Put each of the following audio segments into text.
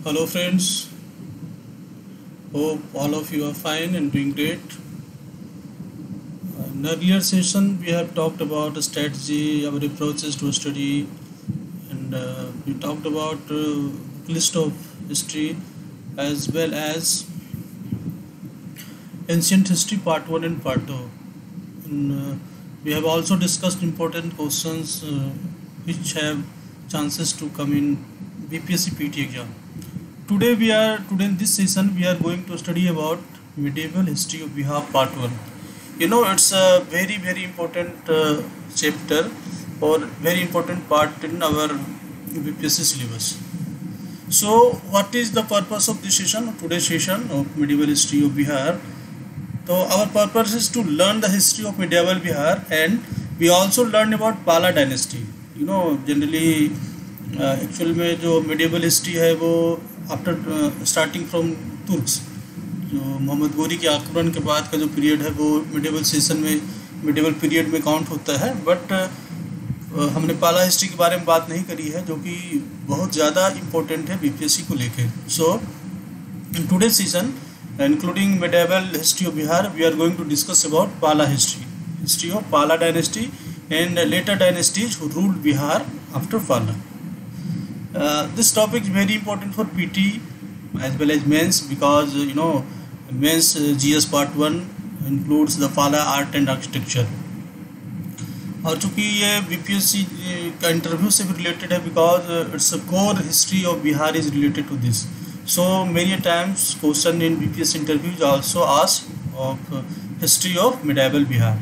Hello friends, hope all of you are fine and doing great. In earlier session we have talked about strategy, our approaches to study, and we talked about list of history as well as ancient history part 1 and part 2. And, we have also discussed important questions which have chances to come in BPSC PT exam. Today in this session we are going to study about medieval history of Bihar part 1. It's a very important chapter or very important part in our BPSC syllabus. So what is the purpose of this session, today's session of medieval history of Bihar? So our purpose is to learn the history of medieval Bihar, and we also learn about Pala dynasty. Generally actual में जो medieval history है वो after starting from Turks, जो मोहम्मद गोरी के आक्रमण के बाद का जो पीरियड है वो मेडिवल सेशन में मेडिवल पीरियड में काउंट होता है. बट हमने पाला हिस्ट्री के बारे में बात नहीं करी है, जो कि बहुत ज़्यादा इम्पोर्टेंट है बीपीएससी को लेके. So in today session including medieval history of Bihar we are going to discuss about Pala history of Pala dynasty and later dynasties who ruled Bihar after Pala. This topic is very important for PT as well as mains, because mains GS part 1 includes the Pala art and architecture. और चूँकि ये BPSC का interview से भी related है, because it's a core history of Bihar is related to this. So many times question in BPSC interview is also asked of history of medieval Bihar.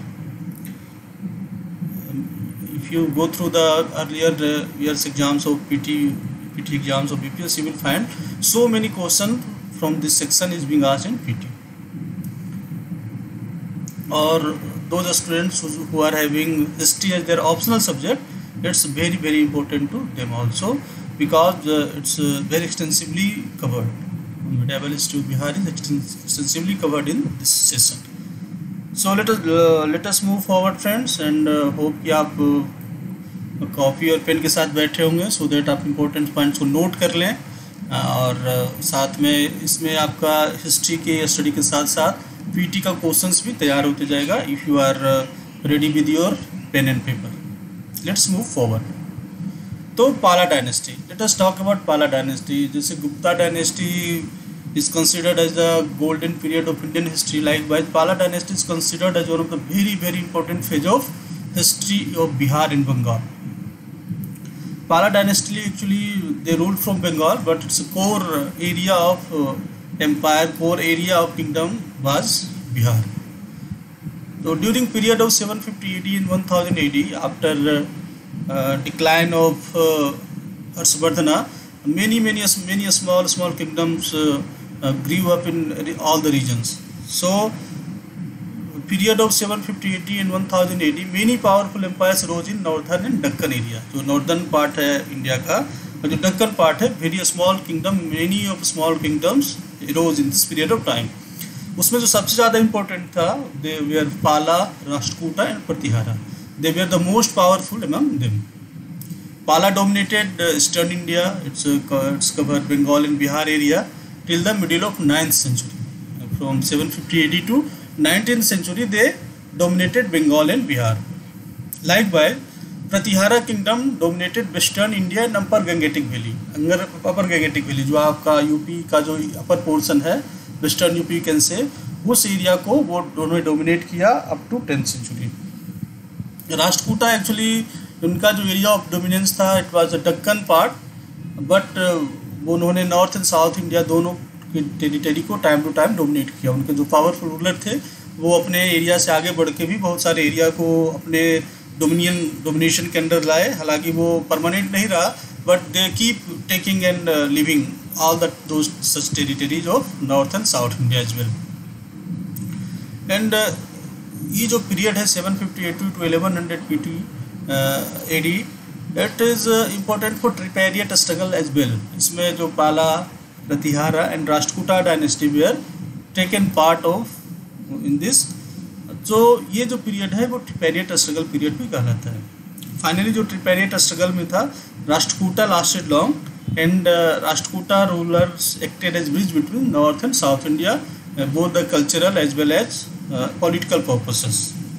If you go through the earlier years exams of PT exams of BPSC, you will find so many questions from this section is being asked in PT. Or those students who are having history as their optional subject, it's very important to them also, because it's very extensively covered. Medieval history of Bihar is extensively covered in this session. So let us move forward friends, and hope कि आप copy और pen के साथ बैठे होंगे, so that आप important points को note कर लें. और साथ में इसमें आपका हिस्ट्री के स्टडी के साथ साथ पीटी का क्वेश्चंस भी तैयार होते जाएगा if you are ready with your pen and paper. Let's move forward. तो Pala dynasty, let us talk about Pala dynasty. जैसे Gupta dynasty is considered as the golden period of Indian history. Likewise, Pala dynasty is considered as one of the very important phase of history of Bihar in Bengal. Pala dynasty actually they ruled from Bengal, but its core area of empire, core area of kingdom was Bihar. So during period of 750 AD and 1000 AD, after decline of Harshvardhana, many small kingdoms grew up in all the regions. So period of 750 AD and 1000 AD, many powerful empires rose in northern and Deccan area. जो northern part है India का, और जो Deccan part है, very small kingdom, many of small kingdoms rose in this period of time. उसमें जो सबसे ज़्यादा important था, they were Pala, Rashtrakuta and Pratihara. They were the most powerful among them. Pala dominated eastern India. It's covered Bengal and Bihar area till the middle of 9th century. From 750 AD to 19th century, they dominated Bengal and Bihar. Likewise, Pratihara kingdom dominated western India and upper Gangetic Valley. Upper Gangetic Valley जो आपका UP का जो upper portion है, western UP कैन से, उस area को वो दोनों डोमिनेट किया up to 10th century. Rashtrakuta actually उनका जो एरिया ऑफ डोमिनेंस था, it was the Deccan part, but उन्होंने नॉर्थ एंड साउथ इंडिया दोनों की टेरिटरी को टाइम टू टाइम डोमिनेट किया. उनके जो पावरफुल रूलर थे वो अपने एरिया से आगे बढ़ के भी बहुत सारे एरिया को अपने डोमिनेशन के अंडर लाए. हालांकि वो परमानेंट नहीं रहा, but they keep taking and living all those such territories of north and south India as well. And ये जो पीरियड है 750 to 1100 PT AD, it is important for tripartite struggle as well. इसमें जो Pala, Pratihara and Rashtrakuta dynasty were taken part of in this. तो ये जो period है वो ट्रिपेरिएट स्ट्रगल पीरियड भी कहलाता है. फाइनली जो ट्रिपेरिएट स्ट्रगल में था, Rashtrakuta lasted long and Rashtrakuta rulers acted as bridge between North and South India, both the cultural as well as political purposes.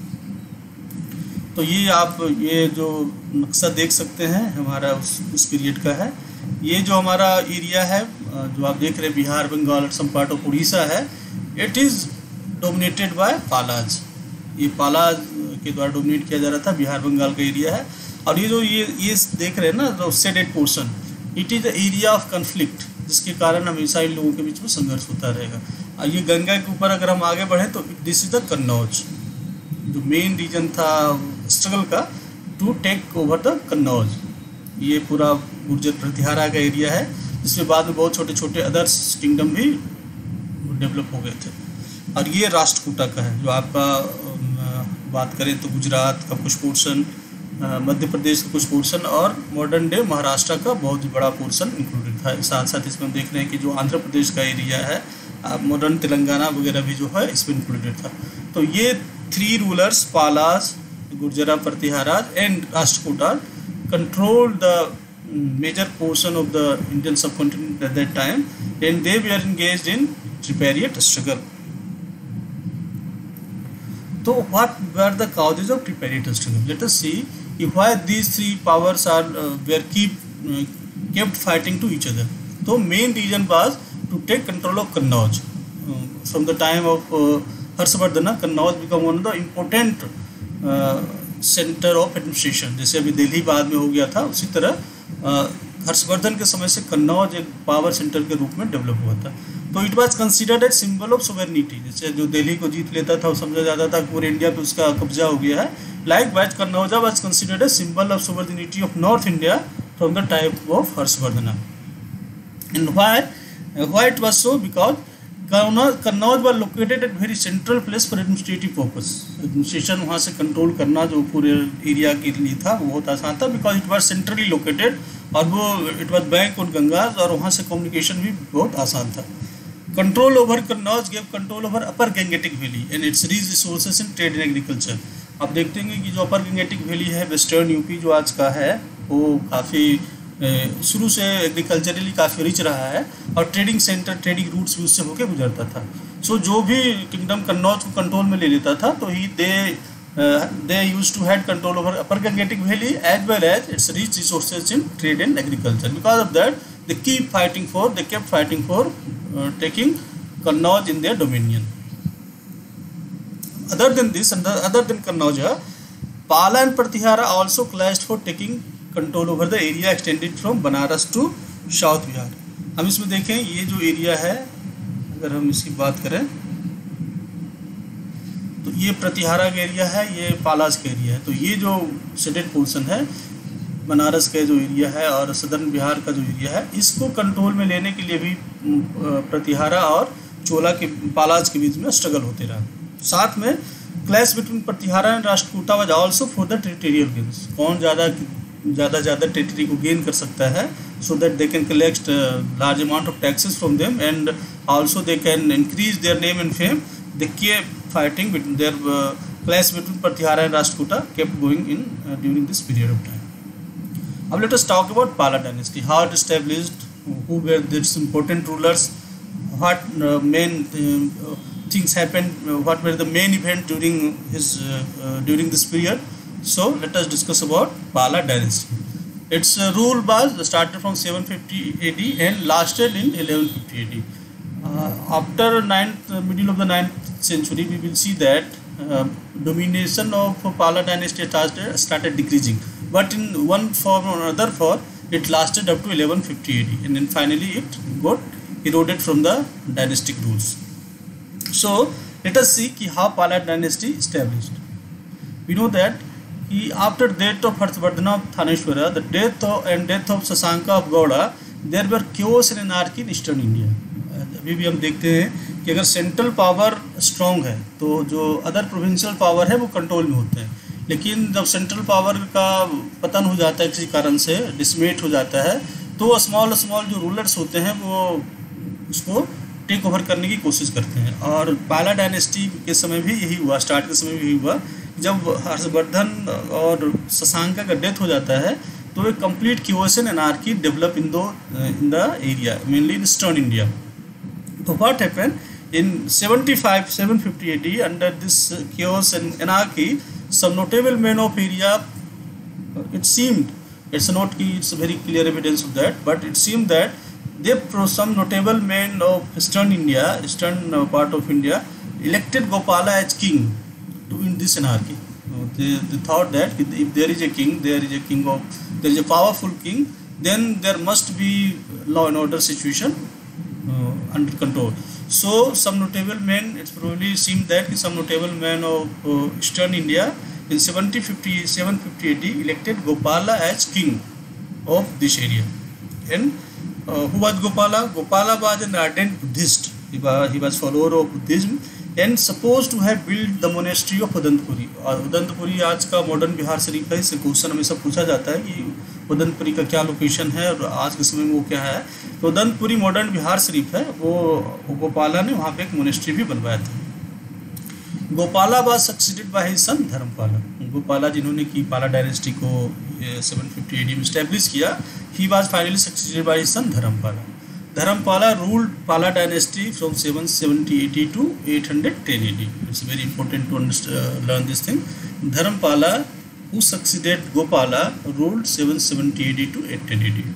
तो ये आप ये जो नक्शा देख सकते हैं हमारा उस पीरियड का है। ये जो हमारा एरिया है जो आप देख रहे हैं Bihar, Bengal, some part of Orissa है, it is dominated by Palas. ये पालाज के द्वारा डोमिनेट किया जा रहा था, बिहार बंगाल का एरिया है। और ये जो ये देख रहे हैं ना जो shaded portion, it is the area of conflict, जिसके कारण हमेशा इन लोगों के बीच में संघर्ष होता रहेगा। और ये गंगा के ऊपर अगर हम आगे बढ़ें तो दिस इज द कन्नौज, जो मेन रीजन था स्ट्रगल का to take over the Kannauj. ये पूरा गुर्जर प्रतिहारा का एरिया है, जिसमें बाद में बहुत छोटे छोटे अदर्स किंगडम भी डेवलप हो गए थे। और ये राष्ट्रकूटा का है, जो आपका बात करें तो गुजरात का कुछ पोर्शन, मध्य प्रदेश का कुछ पोर्शन और मॉडर्न डे महाराष्ट्र का बहुत ही बड़ा पोर्शन इंक्लूडेड था। साथ साथ इसमें हम देख रहे हैं कि जो आंध्र प्रदेश का एरिया है, मॉडर्न तेलंगाना वगैरह भी जो है इसमें इंक्लूडेड था। तो ये 3 rulers Palas, Gurjara Pratiharas and Rashtrakuta control the major portion of the Indian subcontinent at that time and they were engaged in tripartite struggle. So what were the causes of tripartite struggle? Let us see why these 3 powers were kept fighting to each other. So main reason was to take control of Kannauj. From the time of Harshvardhana, Kannauj became one of the important center of administration. जैसे अभी दिल्ली बाद में हो गया था, उसी तरह हर्षवर्धन के समय से कन्नौज एक पावर सेंटर के रूप में डेवलप हुआ था। तो it was considered a symbol of sovereignty. जैसे जो दिल्ली को जीत लेता था वो समझा जाता था पूरे इंडिया पे उसका कब्जा हो गया है। Likewise Kannauja was considered a symbol of sovereignty of north India from the time of Harshavardhana. And why it was so? Because Kannauj was located at very central place for administrative purpose. Administration वहाँ से control करना जो पूरे area के लिए था वो बहुत आसान था, because it was centrally located और वो it was bank on Ganges, और वहाँ से कम्युनिकेशन भी बहुत आसान था। Control over Kannauj gave control over upper Gangetic valley and its rich resources in trade and agriculture. आप देखते हैं कि जो अपर गंगेटिक वैली है वेस्टर्न यूपी जो आज का है, वो काफ़ी शुरू से एग्रीकल्चरली काफ़ी रिच रहा है और ट्रेडिंग सेंटर, ट्रेडिंग रूट्स भी उससे होकर गुजरता था। सो जो भी किंगडम कन्नौज को कंट्रोल में ले लेता था तो ही they used to had control over upper Gangetic Valley as well as its rich resources in trade and agriculture. Because of that, they kept fighting for taking Kannauj in their dominion. Other than this, other than Kannauj, Pala and Pratihara also clashed for taking control over the area extended from Banaras to South Bihar. हम इसमें देखें ये जो area है, अगर हम इसकी बात करें तो ये प्रतिहारा का एरिया है, ये पालाज का एरिया है। तो ये जो शेडेड पोर्शन है बनारस का जो एरिया है और सदर्न बिहार का जो एरिया है, इसको कंट्रोल में लेने के लिए भी प्रतिहारा और चोला के पालाज के बीच में स्ट्रगल होते रहा। साथ में clash between Pratihara and Rashtrakuta was also for the territorial gains. कौन ज़्यादा टेरिटरी को गेन कर सकता है, so that they can collect large amount of taxes from them and also they can increase their name and fame. They kept fighting between their clash between Pratihara and Rashtrakuta kept going in during this period of time. Now let us talk about Pala dynasty. How it established, who were its important rulers, what main things happened, what were the main events during this period. So let us discuss about Pala dynasty. Its rule was started from 750 AD and lasted in 1150 AD. After middle of the 9th century, we will see that domination of Pala dynasty started decreasing, but in one form or another form it lasted up to 1150 AD, and then finally it got eroded from the dynastic rules. So let us see how Pala dynasty established. We know that after death of Harshvardhana of Thaneshwara, the death of Sasanka of Gauda, there were chaos and anarchy in eastern India. अभी भी हम देखते हैं कि अगर central power strong है तो जो अदर प्रोविंशियल पावर है वो कंट्रोल में होते हैं, लेकिन जब सेंट्रल पावर का पतन हो जाता है किसी कारण से, डिसमेट हो जाता है, तो स्मॉल जो रूलर्स होते हैं वो उसको टेक ओवर करने की कोशिश करते हैं। और पाला डायनेस्टी के समय भी यही हुआ, स्टार्ट के समय भी यही हुआ। जब हर्षवर्धन और शशांका का डेथ हो जाता है तो एक complete chaos and anarchy developed in the area, mainly in eastern India. So what happened in 750 AD, under this chaos and anarchy, some notable men of area, it seemed, it's a very clear evidence of that, but it seemed that some notable men of eastern India, eastern part of India, elected Gopala as king to end this anarchy. They thought that if there is a king, there is a powerful king, then there must be law and order situation under control. So some notable men, it probably seemed that some notable men of eastern India in 750 AD elected Gopala as king of this area. And who was Gopala? Gopala was an ardent Buddhist. He was follower of Buddhism and supposed to have built the monastery of Odantapuri. Odantapuri आज का modern Bihar Sharif है. इससे question हमेशा पूछा जाता है कि उदंतपुरी का क्या लोकेशन है और आज के समय में वो क्या है. तो उदंतपुरी मॉडर्न बिहार शरीफ है, वो गोपाला ने वहाँ पे एक मोनेस्ट्री भी बनवाया था. Gopala was succeeded by his son Dharmapala. Gopala जिन्होंने की पाला डायनेस्टी को 750 AD में स्टैब्लिश किया, he was finally succeeded by his son Dharmapala. Dharampala ruled Pala dynasty from 770 AD to 810 AD. It's very important to learn this thing. Dharampala, who succeeded Gopala, ruled 770 AD to 810 AD.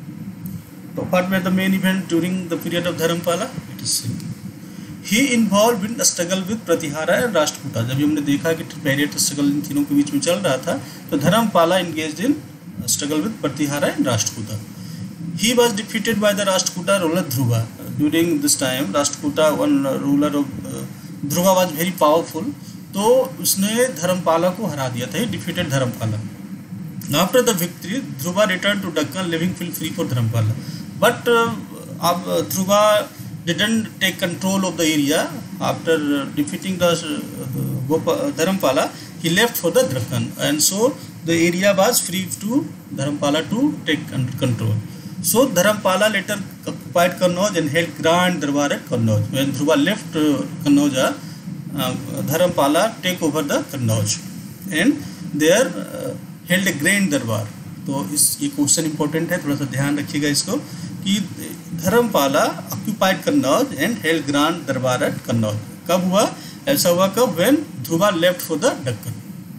So what were the main events during the period of Dharampala? It is he involved in a struggle with Pratihara and Rashtrakuta. जब हमने देखा कि period struggle in तीनों के बीच में चल रहा था, तो Dharmapala engaged in struggle with Pratihara and Rashtrakuta. He was defeated by the Rashtrakuta ruler Dhruva. During this time, Rashtrakuta, one ruler of Dhruva, was very powerful. तो उसने धर्मपाला को हरा दिया था. He defeated Dharmapala. After the victory, Dhruva returned to Deccan, leaving field free for Dharampala. But Dhruva didn't take control of the area. After defeating the Dharampala, he left for the Deccan, and so the area was free to Dharampala to take under control. So Dharampala later occupied Kannauj and held grand darbar at Kannauj. When Dhruva left Kannauj, Dharampala take over the Kannauj and there held a grand darbar. तो ये question important है, थोड़ा सा ध्यान रखिएगा इसको कि Dharmapala occupied Kannauj and held grand durbar at Kannauj. कब हुआ? ऐसा हुआ कब? When Dhruva left for the Deccan.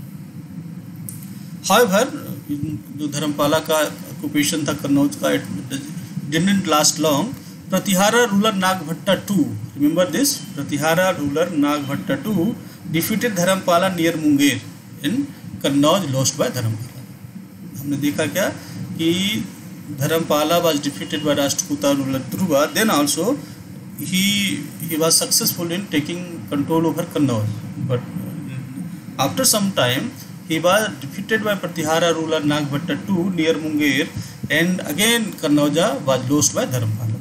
However जो धर्मपाला का ऑक्यूपेशन था कन्नौज का, it didn't last long. Pratihara ruler Nagabhata II, remember this, Pratihara ruler Nagabhata II defeated Dharmapala near Munger in Kannauj, lost by Dharmapala. हमने देखा क्या कि Dharmapala was defeated by Rashtrakuta ruler Dhruva, then also he was successful in taking control over Kannauj, but after some time he was defeated by Pratihara ruler Nagbhatta II near Munger, and again Kannauj was lost by Dharampala.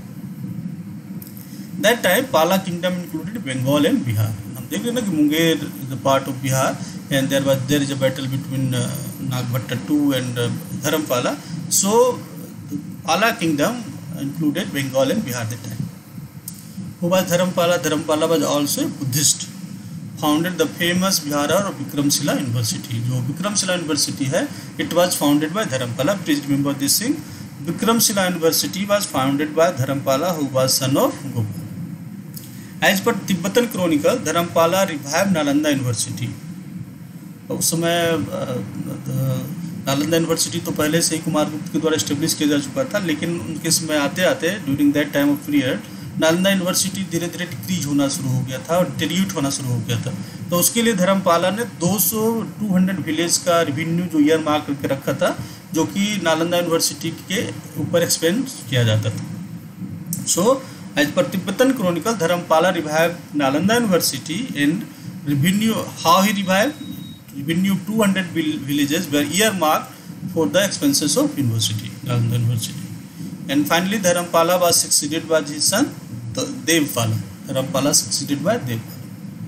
That time Pala kingdom included Bengal and Bihar. हम देख रहे हैं ना कि Munger is a part of Bihar, and there is a battle between Nagbhatta II and Dharampala. So Pala kingdom included Bengal and Bihar that time. Who was Dharampala? Dharampala was also a Buddhist. Founded the famous Bihara of Vikramshila University. जो Vikramshila University है, it was founded by Dharampala. Please remember this thing. Vikramshila University was founded by Dharampala, who was son of Gopal. As per Tibetan Chronicle, Dharampala revived Nalanda University. उस समय Nalanda university तो पहले से ही कुमार गुप्त के द्वारा establish किया जा चुका था, लेकिन उनके समय आते आते during that time of period Nalanda university धीरे धीरे डिक्रीज होना शुरू हो गया था और डिल्यूट होना शुरू हो गया था. तो उसके लिए धर्मपाला ने 200 विलेज का रेवेन्यू जो ईयर मार्क करके रखा था, जो कि नालंदा यूनिवर्सिटी के ऊपर एक्सपेंड किया जाता था. So as per Tibetan chronicle, Dharmapala revive Nalanda university and revenue, how he revive revenue 200 villages were earmarked for the expenses of university, Nalanda University. And finally Dharampala was succeeded by his son Devpala. Dharampala succeeded by Devpala.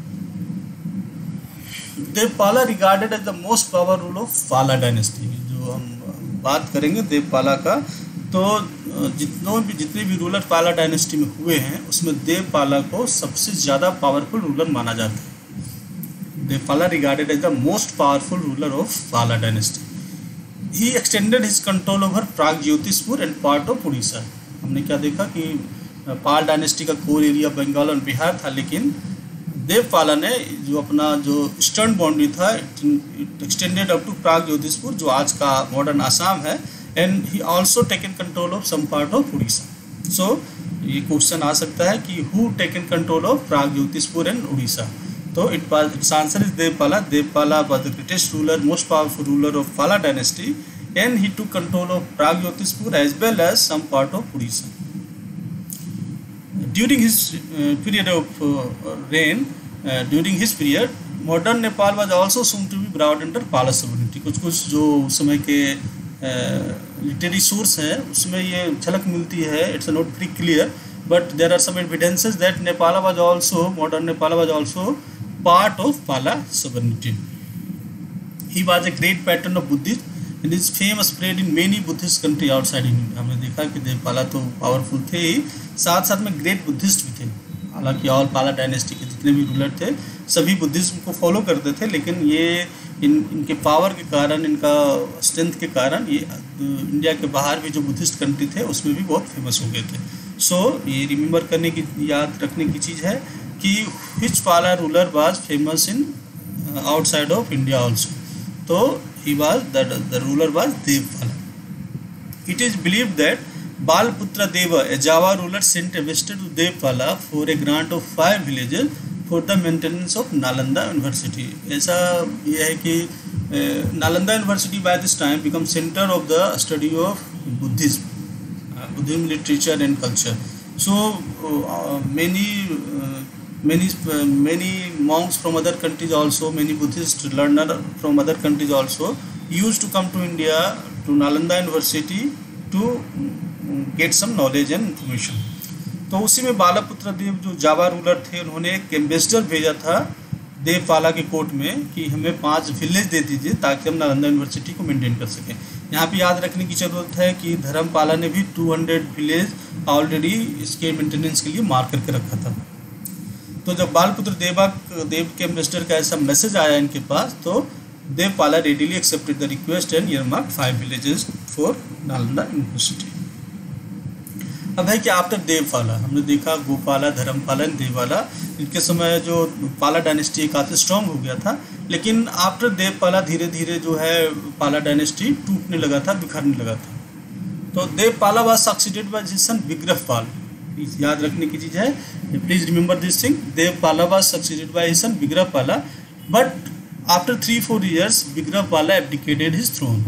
Devpala regarded as the most powerful ruler of Pala dynasty. जो हम बात करेंगे देवपाला का, तो जितने भी ruler पाला dynasty में हुए हैं उसमें देवपाला को सबसे ज़्यादा पावरफुल रूलर माना जाता है. Devpala regarded as the most powerful ruler of Pala dynasty. He extended his control over Pragjyotishpur and part of Orissa. हमने क्या देखा कि पाल डायनेस्टी का कोर एरिया बंगाल और बिहार था, लेकिन देवपाला ने जो अपना जो ईस्टर्न बाउंड्री था it extended up to Pragjyotishpur, जो आज का मॉडर्न आसाम है, and he also taken control of some part of Orissa. So ये क्वेश्चन आ सकता है कि who taken control of Pragjyotishpur and Orissa, तो its answer is Devapala. Devapala was the greatest ruler, most powerful ruler of Pala dynasty, and he took control of Pragjyotishpur as well as some part of Orissa. During his period of reign, during his period, modern Nepal was also soon to be brought under Pala sovereignty। कुछ जो उस समय के literary source हैं उसमें ये झलक मिलती है। It's not very clear, but there are some evidences that Nepal was also, modern Nepal was also part of Pala sovereignty। He was a great patron of Buddhism and is famous spread in many Buddhist country outside India. हमने देखा कि देवपाला तो powerful थे ही, साथ साथ में great Buddhist भी थे। हालांकि ऑल पाला डायनेस्टी के जितने भी रूलर थे सभी बुद्धिज्म को फॉलो करते थे, लेकिन ये इनके पावर के कारण, इनका स्ट्रेंथ के कारण ये इंडिया के बाहर भी जो बुद्धिस्ट कंट्री थे उसमें भी बहुत फेमस हो गए थे। सो ये रिमेंबर करने की, याद रखने की चीज़ है कि which Pala ruler was famous in outside of India also. तो he was the ruler was Devpala। It is believed that Balputra Deva, a Java ruler, sent a messenger to Devpala for a grant of 5 villages for the maintenance of Nalanda University। ऐसा ये है कि Nalanda University by this time become center of the study of Buddhism literature and culture। So many monks from other countries also, many Buddhist learners from other countries also used to come to India to Nalanda University to get some knowledge and information। तो उसी में बालापुत्र देव जो जावा ruler थे उन्होंने एक ambassador भेजा था देवपाला के कोर्ट में कि हमें 5 विलेज दे दीजिए ताकि हम नालंदा यूनिवर्सिटी को मेंटेन कर सकें। यहाँ पे याद रखने की ज़रूरत है कि धर्मपाला ने भी 200 विलेज ऑलरेडी इसके मेंटेनेंस के लिए मार्क करके रखा था। तो जब बालपुत्र देव के एम्बेसडर का ऐसा मैसेज आया इनके पास, तो Devapala readily accepted the request and earmark 5 villages for Nalanda university. अब है कि आफ्टर देवपाला हमने देखा गोपाला, धर्मपाला एंड देवपाला, इनके समय जो पाला डायनेस्टी काफ़ी स्ट्रॉन्ग हो गया था, लेकिन आफ्टर देवपाला धीरे धीरे जो है पाला डायनेस्टी टूटने लगा था, बिखरने लगा था। तो Devapala was succeeded by his son Vigrahapala. याद रखने की चीज़ है, please remember this thing, Devapala was succeeded by his son Vigrahapala, but after 3-4 years Vigrahapala abdicated his throne।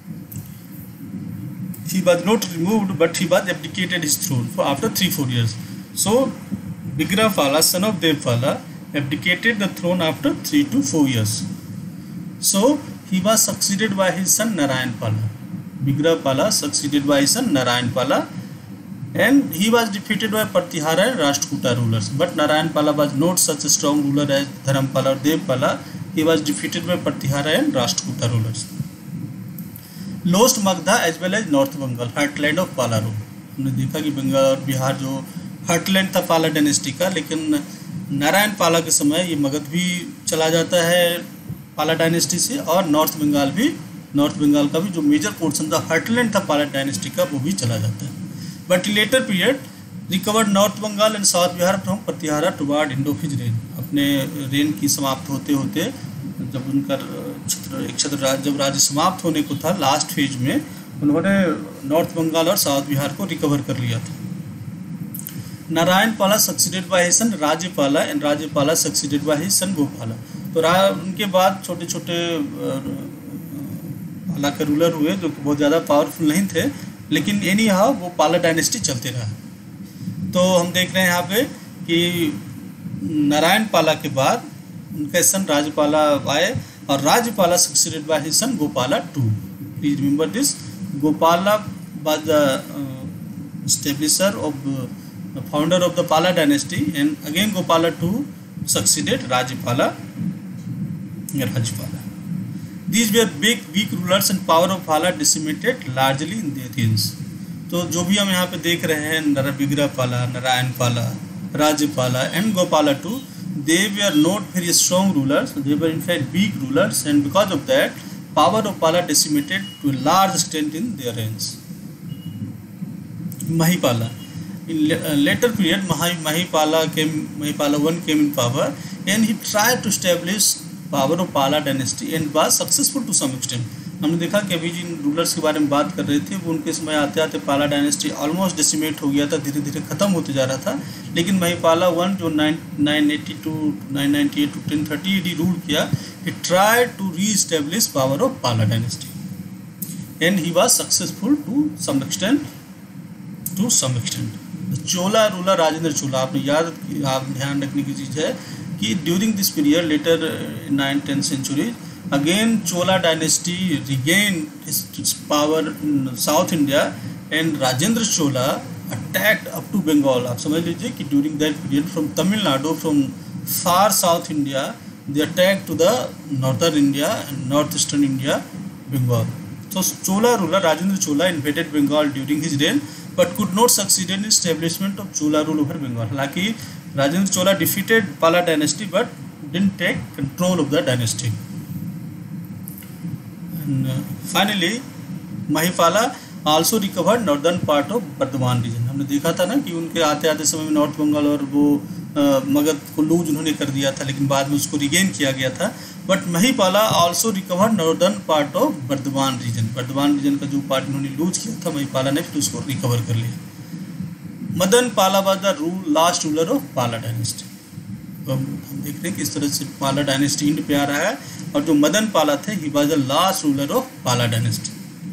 He was not removed, but he was abdicated his throne for after 3-4 years। So Vigrahapala, son of Devpala, abdicated the throne after 3 to 4 years। So he was succeeded by his son Narayanpala। Vigrahapala succeeded by his son Narayanpala, and he was defeated by Pratihara and Rashtrakuta rulers। But Narayanpala was not such a strong ruler as Dharampala or Devpala। He was defeated by Pratihara and Rashtrakuta rulers। Lost Magadha as well as north Bengal, heartland of Pala rule. हमने देखा कि बंगाल और बिहार जो heartland था पाला dynasty का, लेकिन नारायण पाला के समय ये मगध भी चला जाता है पाला डायनेस्टी से, और नॉर्थ बंगाल का भी जो मेजर पोर्शन था हार्टलैंड था पाला डायनेस्टी का, वो भी चला जाता है। But later period recovered north Bengal and south Bihar from Pratihara toward end of his reign. अपने रेन की समाप्त होते होते जब उनका जब राज्य समाप्त होने को था लास्ट फेज में, उन्होंने नॉर्थ बंगाल और साउथ बिहार को रिकवर कर लिया था। Narayana Pala succeeded by his son Rajyapala and Rajyapala succeeded by his son Gopala. तो उनके बाद छोटे छोटे पाला के रूलर हुए जो बहुत ज़्यादा पावरफुल नहीं थे, लेकिन एनी हाउ वो पाला डायनेस्टी चलते रहा। तो हम देख रहे हैं यहाँ पे कि नारायण पाला के बाद उनके सन राज्यपाला आए और Rajyapala succeeded by his son Gopala two. Please remember this, Gopala was the establisher of founder of the Pala dynasty, and again Gopala two succeeded Rajyapala. These were big weak rulers and power of Pala decimated largely in the Athens. तो जो भी हम यहाँ पे देख रहे हैं Vigrahapala, Narayana Pala, Rajyapala and Gopala two, they were not very strong rulers, they were in fact weak rulers, and because of that power of Pala decimated to a large extent in their reigns. Mahipala. In later period, Mahipala I came in power, and he tried to establish power of Pala dynasty and was successful to some extent. हमने देखा कि अभी जिन rulers के बारे में बात कर रहे थे वो उनके समय आते आते पाला डायनेस्टी ऑलमोस्ट डिसिमेट हो गया था, धीरे धीरे ख़त्म होते जा रहा था। लेकिन महिपाला वन जो 980 to 998 to 1030 AD रूल किया, he tried to re-establish power of Pala dynasty and he was successful to some extent. Chola ruler Rajendra Chola, आपने आप ध्यान रखने की चीज़ है कि during this period later 9th-10th century again Chola dynasty regained its power in South India and Rajendra Chola attacked up to Bengal. आप समझ लीजिए कि during that period from Tamil Nadu, from far South India, they attacked to the northern India and northeastern India, Bengal. So Chola ruler Rajendra Chola invaded Bengal during his reign but could not succeed in establishment of Chola rule over Bengal. हालांकि Rajendra Chola defeated Pala dynasty but didn't take control of the dynasty. And finally Mahipala also recovered northern part of Bardhaman region. हमने देखा था ना कि उनके आते आते समय में नॉर्थ बंगाल और वो मगध को लूज उन्होंने कर दिया था, लेकिन बाद में उसको रिगेन किया गया था. But Mahipala also recovered northern part of Bardhaman region. Bardhaman region का जो पार्ट उन्होंने लूज किया था महिपाला ने फिर उसको रिकवर कर लिया. Madana Pala was the last ruler of Pala dynasty. तो हम देख रहे हैं कि इस तरह से पाला डायनेस्टी इंड पे आ रहा है और जो मदन पाला थे he was the last ruler of Pala dynasty.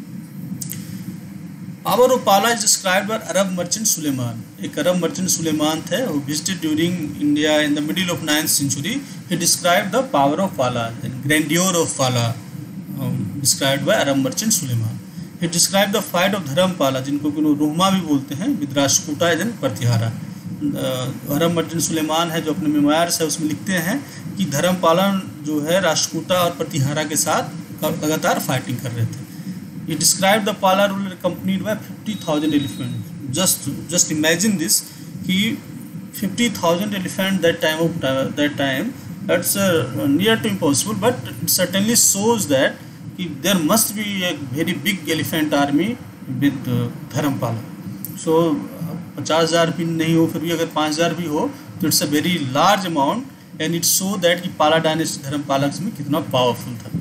Power of Pala is described by Arab merchant Sulaiman. एक अरब मर्चेंट सुलेमान थे who visited during India in the middle of 9th century. He described the power of Pala, the grandeur of Pala, described by Arab merchant Suleiman. He described the fight of Dharampala, जिनको कि रोहमा भी बोलते हैं, with Rashtrakuta and Pratihara. Arab merchant Sulaiman है जो अपने memoirs है उसमें लिखते हैं कि धर्मपाला जो है राष्ट्रकूटा और प्रतिहारा के साथ लगातार फाइटिंग कर रहे थे. He described the Pala ruler accompanied by 50,000 elephants. Just imagine this कि 50,000 elephants that time that's near to impossible, but it certainly shows that कि there must be a very big elephant army with Dharampala. So 50,000 भी नहीं हो, फिर भी अगर 5,000 भी हो तो it's a very large amount and it show that कि पाला डायनेस्टी धर्मपाला में कितना पावरफुल था.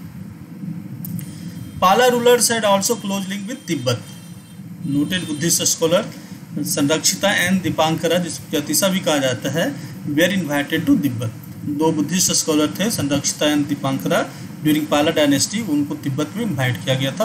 Pala rulers had also close link with Tibet. Noted Buddhist scholar Santarakshita and Dipankara, जिसको अतिशा भी कहा जाता है, वेर इन्वाइटेड टू तिब्बत. दो बुद्धिस्ट स्कॉलर थे Santarakshita and Dipankara. During Pala dynasty उनको तिब्बत में इन्वाइट किया गया था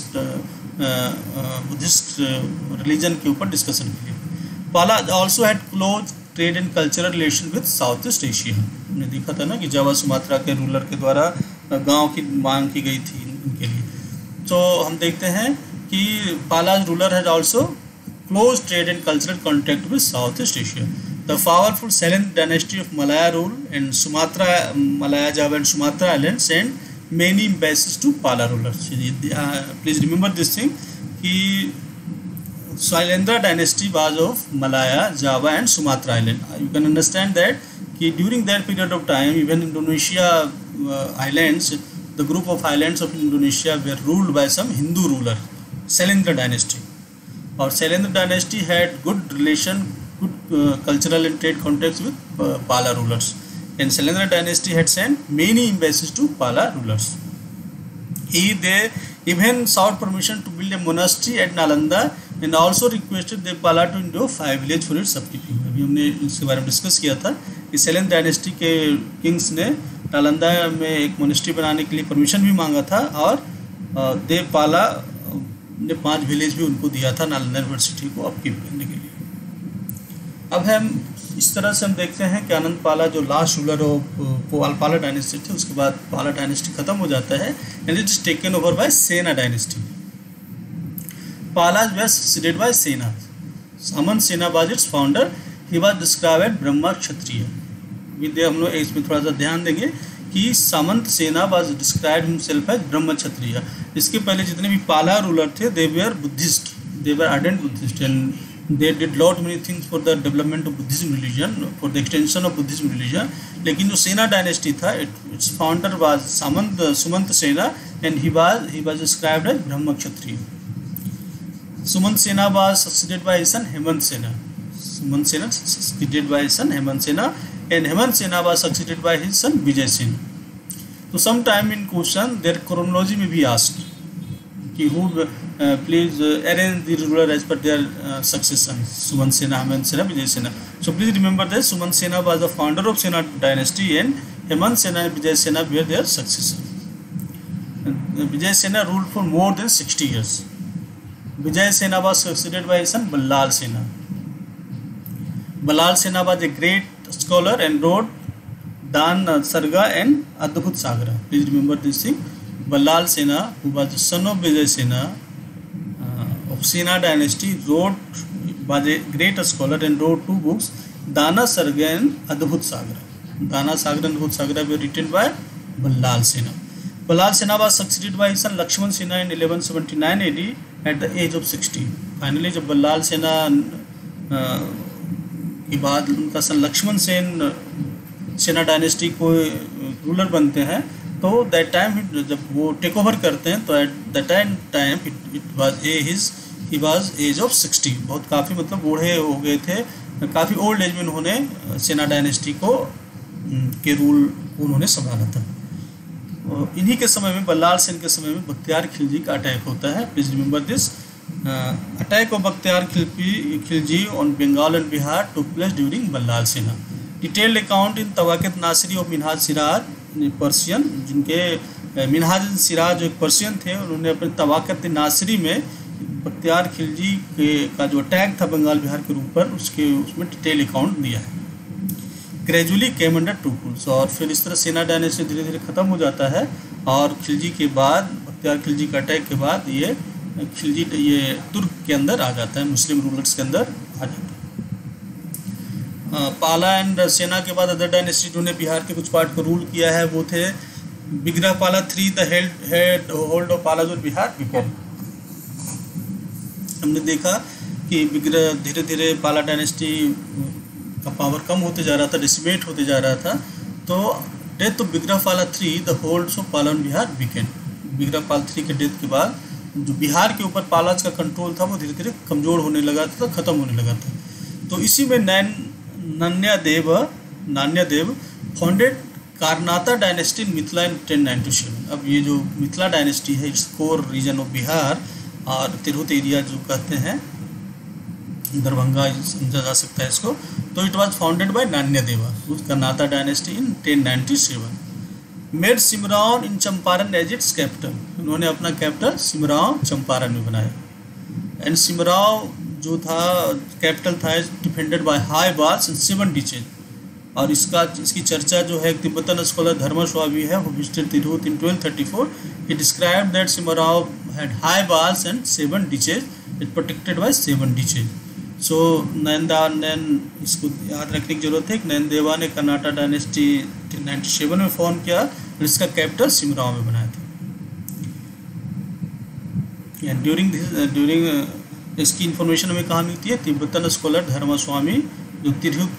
बुद्धिस्ट रिलीजन के ऊपर डिस्कशन के लिए. Pala also had close trade and cultural relation with south east Asia. हमने देखा था ना कि जावा सुमात्रा के रूलर के द्वारा गांव की मांग की गई थी उनके लिए. तो हम देखते हैं कि Pala ruler had also close trade and cultural contact with Southeast Asia. The powerful Selanik dynasty of Malaya rule and Sumatra, Malaya, Java and Sumatra islands sent many embassies to Pala rulers. Please remember this thing कि Shailendra dynasty was of Malaya, Java and Sumatra island. You can understand that कि during that period of time even Indonesia islands, the group of islands of Indonesia were ruled by some Hindu ruler, Shailendra dynasty. और Shailendra dynasty had good relation, good cultural and trade contacts with Pala rulers and Shailendra dynasty had sent many embassies to Pala rulers. They even sought permission to build a monastery at Nalanda and also requested the Pala to endow 5 villages for its upkeeping. अभी हमने इसके बारे में discuss किया था कि Shailendra dynasty के Kings ने नालंदा में एक मोनेस्ट्री बनाने के लिए परमिशन भी मांगा था और देव पाला ने 5 विलेज भी उनको दिया था नालंदा यूनिवर्सिटी को अपकीप करने के लिए. अब हम इस तरह से हम देखते हैं कि आनंद पाला जो last ruler of Pala dynasty थे, उसके बाद पाला डायनेस्टी खत्म हो जाता है and it is taken over by Sena dynasty. Pala were succeeded by Sena. Samanta Sena was its founder. He was described as Brahma Kshatriya. विद्या हम लोग इसमें थोड़ा सा ध्यान देंगे कि सामंत Sena was described himself as ब्रह्म क्षत्रिय. इसके पहले जितने भी पाला रूलर थे they were Buddhist, they were ardent Buddhist and they did lot many things for the development of Buddhism religion, for the extension of Buddhism religion. लेकिन जो सेना डायनेस्टी था it's founder was Sumant सेना and he was described as Brahma Kshatriya. Sumant Sena was succeeded by his son Hemant Sena. Sumant Sena succeeded by his son Hemant Sena, and Hemant Sena was succeeded by his son Vijay Sena. So sometime in question their chronology may be asked कि who please arrange the ruler as per their succession. Sumant Sena, Hemant Sena, Vijay Sena. So please remember that Sumant Sena was the founder of Sena dynasty, and Hemant Sena and Vijay Sena were their successors. Vijay Sena ruled for more than 60 years. Vijay Sena was succeeded by his son Ballal Sena. Ballal Sena was a great scholar and wrote Dan Sarga and Adbhut Sagra. Please remember this thing. Ballal Sena, who was the son of Vijay Sena of Sena dynasty, was a great scholar and wrote 2 books, Dana Sarga and Adbhut Sagra. Dana Sagra and Adbhut Sagra were written by Ballal Sena. Ballal Sena was succeeded by his son Lakshman Sena in 1179 AD at the age of 60. Finally, जब बल्लाल सेना के बाद उनका सन लक्ष्मण सेन सेना dynasty को ruler बनते हैं, तो दैट टाइम जब वो टेक ओवर करते हैं, तो at that time he was age of 60. बहुत काफ़ी मतलब बूढ़े हो गए थे, काफ़ी ओल्ड एज में उन्होंने सेना डायनेस्टी को के रूल उन्होंने संभाला था. इन्हीं के समय में, बल्लाल सेन के समय में बख्तियार खिलजी का अटैक होता है. Please remember this. Attack of Bakhtiyar Khilji on Bengal and Bihar took place during Ballala Sena. Detailed account in Tabaqat Nasiri of Minhaj Siraj, Persian, जिनके मिनहाज सिराज जो एक पर्शियन थे, उन्होंने अपने तवाक़त नासिरी में बख्तियार खिलजी का जो अटैक था बंगाल बिहार के ऊपर, उसमें डिटेल अकाउंट दिया है. Gradually came under 2 rules. और फिर इस तरह सेना डायनेस्टी धीरे धीरे ख़त्म हो जाता है, और खिलजी के बाद, बख्तियार खिलजी का अटैक के बाद ये तुर्क के अंदर आ जाता है, मुस्लिम रूलर्स के अंदर आ जाता है. पाला एंड सेना के बाद अदर डायनेस्टी जिन्होंने बिहार के कुछ पार्ट को रूल किया है वो थे Vigraha Pala 3, the head hold of पालाजोर बिहार बिकेन. हमने देखा कि बिग्रह धीरे धीरे पाला डायनेस्टी का पावर कम होते जा रहा था, डिसिमेट होते जा रहा था. तो death of Vigraha Pala 3, the holds of Pala on Bihar weaken. Vigraha Pala 3 के डेथ के बाद जो बिहार के ऊपर पालाज का कंट्रोल था वो धीरे धीरे कमज़ोर होने लगा था, ख़त्म होने लगा था. तो इसी में Nanyadeva founded Karnata dynasty in Mithila in 1097. अब ये जो मिथिला डायनेस्टी है, its core region of Bihar और तिरहुत एरिया जो कहते हैं, दरभंगा समझा जा सकता है इसको. तो it was founded by Nanyadeva, Karnata dynasty in 1097. Made Simraon in Champaran as its capital. उन्होंने अपना कैपिटल सिमराव चंपारण में बनाया. एंड सिमराव जो था कैपिटल था defended by high walls and 7 ditches. और इसकी चर्चा जो है तिब्बतन स्कॉलर धर्मस्वामी है, वो visited Tirhut in 1234. He described that Simraon had high walls and 7 ditches. It protected by 7 ditches. So इसको याद रखने की जरूरत है कि नैनदेवा ने कर्नाटक डायनेस्टी 1097 में फॉर्म किया और इसका कैपिटल सिमराव में बनाया था. ड्यूरिंग इसकी इन्फॉर्मेशन हमें कहाँ मिलती है? तिब्बतन स्कॉलर धर्मस्वामी जो तिरहुत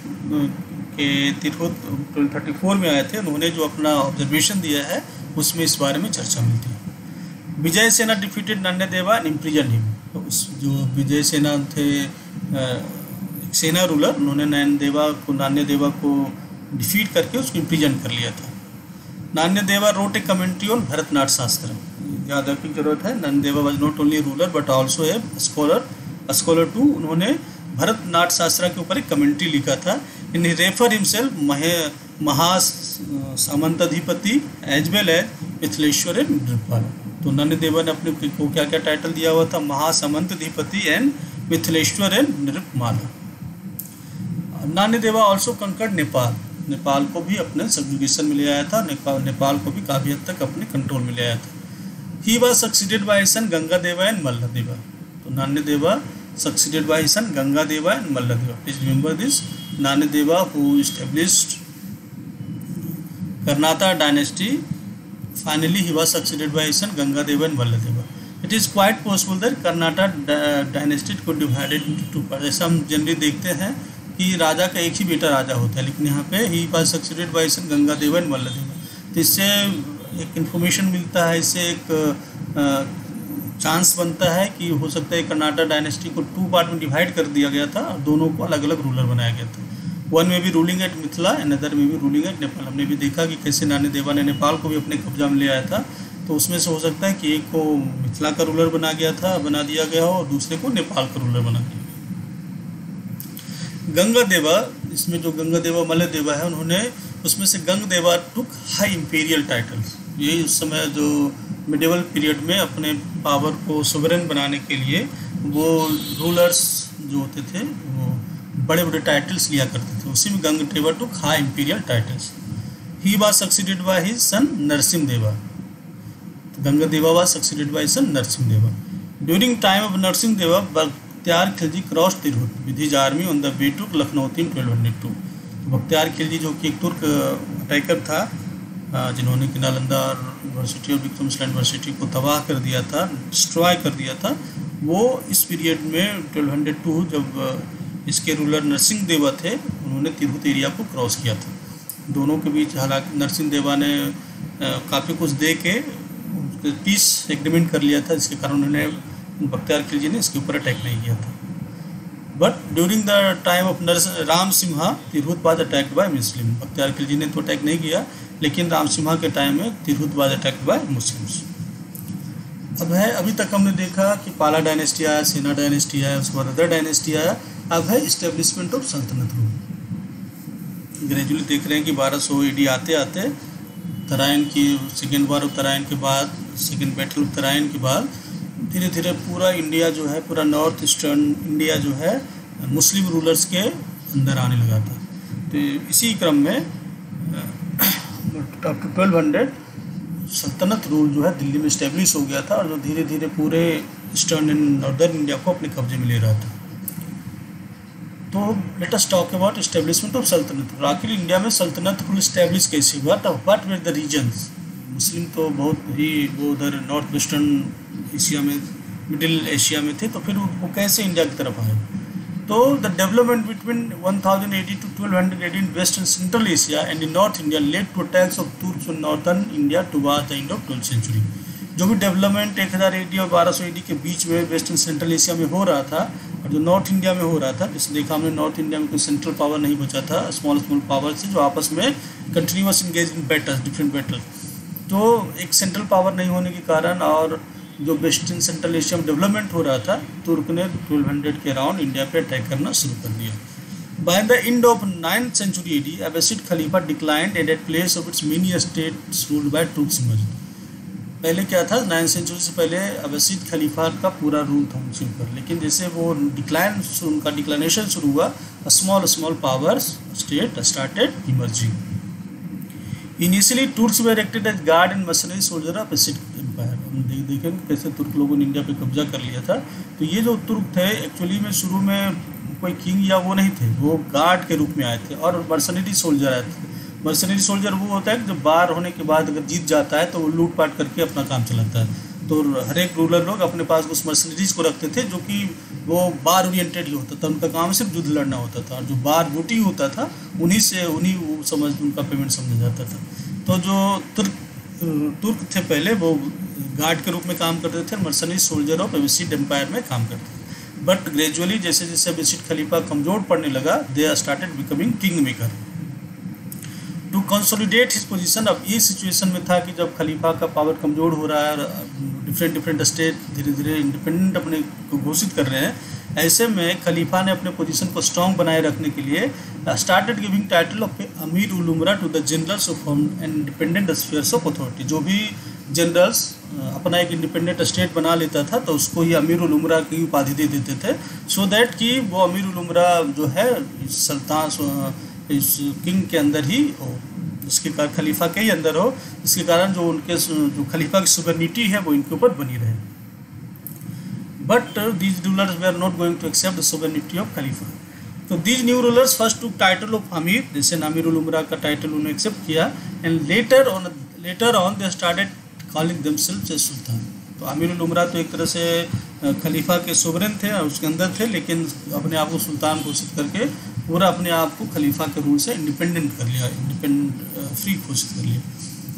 1234 में आए थे, उन्होंने जो अपना ऑब्जर्वेशन दिया है उसमें इस बारे में चर्चा मिलती है. Vijaya Sena defeated Nanyadeva and imprison him. तो जो विजय सेना थे सेना रूलर, उन्होंने नान्यदेवा को डिफीट करके उसको इम्प्रिजन कर लिया था. Nanyadeva wrote a commentary on Bharatanatya Shastra. याद रखने की जरूरत है, Nanyadeva was not only ruler but also a scholar too. उन्होंने भरतनाट्य शास्त्र के ऊपर एक कमेंट्री लिखा था. इन refer himself Maha Samantadhipati as well as Mithileshwar and Nripal. तो नान्यदेवा ने अपने को क्या क्या टाइटल दिया हुआ था? Mahasamantadhipati and Mithileshwar and Nripamala. Nanyadeva also conquered Nepal को भी अपने सब्जुगेशन में ले आया था. नेपाल को भी काफ़ी हद तक अपने कंट्रोल में ले आया था. He was succeeded by son Gangadeva and Malladeva. तो Nanyadeva succeeded by son Gangadeva and Malladeva. Please remember this. Nanyadeva who established Karnataka dynasty, finally he was succeeded by his son Gangadeva and Valladeva. It is quite possible that Karnataka dynasty could divided into 2 parts. ऐसा हम generally देखते हैं कि राजा का एक ही बेटा राजा होता है, लेकिन यहाँ पे he was succeeded by his son Gangadeva and Valladeva. तो इससे एक इन्फॉर्मेशन मिलता है, इससे एक चांस बनता है कि हो सकता है कर्नाटक डायनेस्टी को 2 पार्ट में डिवाइड कर दिया गया था और दोनों को अलग अलग रूलर बनाया गया था। वन में भी ruling at Mithila and other में भी रूलिंग एट नेपाल। हमने भी देखा कि कैसे नानी देवा ने नेपाल को भी अपने कब्जा में ले आया था, तो उसमें से हो सकता है कि एक को मिथिला का रूलर बना दिया गया हो और दूसरे को नेपाल का रूलर बना दिया गया। गंगा देवा, इसमें जो गंगा देवा मल्ल देवा है, उन्होंने उसमें से गंग Deva took high imperial titles. ये उस समय जो मिडिवल पीरियड में अपने पावर को सोवरेन बनाने के लिए वो रूलर्स जो होते थे वो बड़े बड़े टाइटल्स लिया करते थे, उसी में Ganga Deva took high imperial titles. He was succeeded by his son Narasimha Deva. तो Ganga Deva was succeeded by son Narasimha Deva. During time of Narasimha Deva Bakhtiyar Khilji cross Tirhut with his army on the way to Lucknow in 1202। तो बख्तियार खिलजी जो कि एक तुर्क अटैकर था, जिन्होंने कि नालंदा यूनिवर्सिटी और विक्रमशिला यूनिवर्सिटी को तबाह कर दिया था, डिस्ट्रॉय कर दिया था, वो इस पीरियड में 1202 जब इसके रूलर नरसिंह देवा थे, उन्होंने तिरहुत एरिया को क्रॉस किया था। दोनों के बीच हालांकि नरसिंह देवा ने काफ़ी कुछ दे के पीस एग्रीमेंट कर लिया था, जिसके कारण उन्होंने बख्तियार खिलजी ने इसके ऊपर अटैक नहीं किया था। But during the time of Ram Simha Tirhut was attacked by Muslim. Bakhtiyar Khilji ने तो अटैक नहीं किया, लेकिन राम सिम्हा के टाइम में Tirhut was attacked by Muslims. अब है, अभी तक हमने देखा कि पाला डायनेस्टी आया, सेना डायनेस्टी आया, उसके बाद अदर डायनेस्टी आया। अब है establishment of sultanate rule. Gradually देख रहे हैं कि 1200 AD आते आते तराइन की सेकेंड वार ऑफ तराइन के बाद, सेकेंड बैटल ऑफ तराइन के बाद धीरे धीरे पूरा इंडिया जो है, पूरा नॉर्थ ईस्टर्न इंडिया जो है मुस्लिम रूलर्स के अंदर आने लगा था। तो इसी क्रम में आफ्टर 1200 सल्तनत रूल जो है दिल्ली में इस्टेब्लिश हो गया था और जो धीरे धीरे पूरे ईस्टर्न एंड नॉर्दर्न इंडिया को अपने कब्जे में ले रहा था। तो let us talk about establishment of sultanate rule. आखिर इंडिया में सल्तनत रूल इस्टेब्लिश कैसे हुआ? What were the reasons? Muslim तो बहुत ही वो उधर नॉर्थ वेस्टर्न एशिया में, मिडिल एशिया में थे, तो फिर वो कैसे इंडिया की तरफ आए? तो the development between 1080 to 1200 in west and central Asia and in north India led to attacks of Turks on northern India towards the end of 12th century. जो भी डेवलपमेंट 1000 AD और 1200 AD के बीच में waste and central Asia में हो रहा था और जो नॉर्थ इंडिया में हो रहा था, जैसे देखा हमने नॉर्थ इंडिया में कोई सेंट्रल पावर नहीं बचा था, स्मॉल पावर से जो आपस में continuous engage in battles, different battle. तो एक सेंट्रल पावर नहीं होने के कारण और जो वेस्टर्न सेंट्रल एशिया में डेवलपमेंट हो रहा था, तुर्क ने 1200 के अराउंड इंडिया पे अटैक करना शुरू कर दिया। By the end of 9th century AD, Abbasid खलीफा declined and at place of its mini states ruled by Turks emerged. पहले क्या था, 9th century से पहले अब्बासिद खलीफा का पूरा रूल था उनके ऊपर, लेकिन जैसे वो उनका डिक्लाइनेशन शुरू हुआ, small powers state started emerging. Initially Turks were acted as guard and mercenary soldier of Abbasid empire. हम देखें कैसे तुर्क लोगों ने इंडिया पे कब्जा कर लिया था। तो ये जो तुर्क थे एक्चुअली में शुरू में कोई किंग या वो नहीं थे, वो गार्ड के रूप में आए थे और मर्सनरी सोल्जर आए थे। मर्सनरी सोल्जर वो होता है कि जब बार होने के बाद अगर जीत जाता है तो वो लूटपाट करके अपना काम चलाता है। तो हर एक रूलर लोग अपने पास उस मर्सनरीज को रखते थे जो कि वो बार ओरिएंटेड ही होता था, उनका काम सिर्फ युद्ध लड़ना होता था और जो बार बूटी होता था उन्हीं वो समझ उनका पेमेंट समझा जाता था। तो जो तुर्क थे पहले वो गार्ड के रूप में काम करते थे, mercenary soldier of Abbasid empire में काम करते थे। बट ग्रेजुअली जैसे जैसे अब्बासिड खलीफा कमजोर पड़ने लगा, they started becoming king maker to consolidate his position. अब ये सिचुएशन में था कि जब खलीफा का पावर कमजोर हो रहा है और डिफरेंट स्टेट धीरे धीरे इंडिपेंडेंट अपने को घोषित कर रहे हैं, ऐसे में खलीफा ने अपने पोजीशन को स्ट्रॉन्ग बनाए रखने के लिए स्टार्टेड गिविंग टाइटल ऑफ अमीर उल उमरा to the generals of and independent spheres of authority. जो भी जनरल्स अपना एक इंडिपेंडेंट स्टेट बना लेता था तो उसको ही अमीर उल उमरा की उपाधि दे देते थे, सो दैट कि वो अमीर उल उमरा जो है सल्तान इस किंग के अंदर ही हो, इसके कारण खलीफा के ही अंदर हो, इसके कारण जो उनके जो खलीफा की सुपरनिटी है वो इनके ऊपर बनी रहे। But these rulers they are not going to accept the suzerainty of खलीफा। तो these new rulers first to title of अमीर, जैसे अमीर उल उमरा का टाइटल उन्होंने एक्सेप्ट किया, and later on they started calling themselves as sultan. तो अमीर उल उमरा तो एक तरह से खलीफा के सोवरेन थे और उसके अंदर थे, लेकिन अपने आप को सुल्तान घोषित करके पूरा अपने आप को खलीफा के रूल से इंडिपेंडेंट कर लिया, फ्री घोषित कर लिया।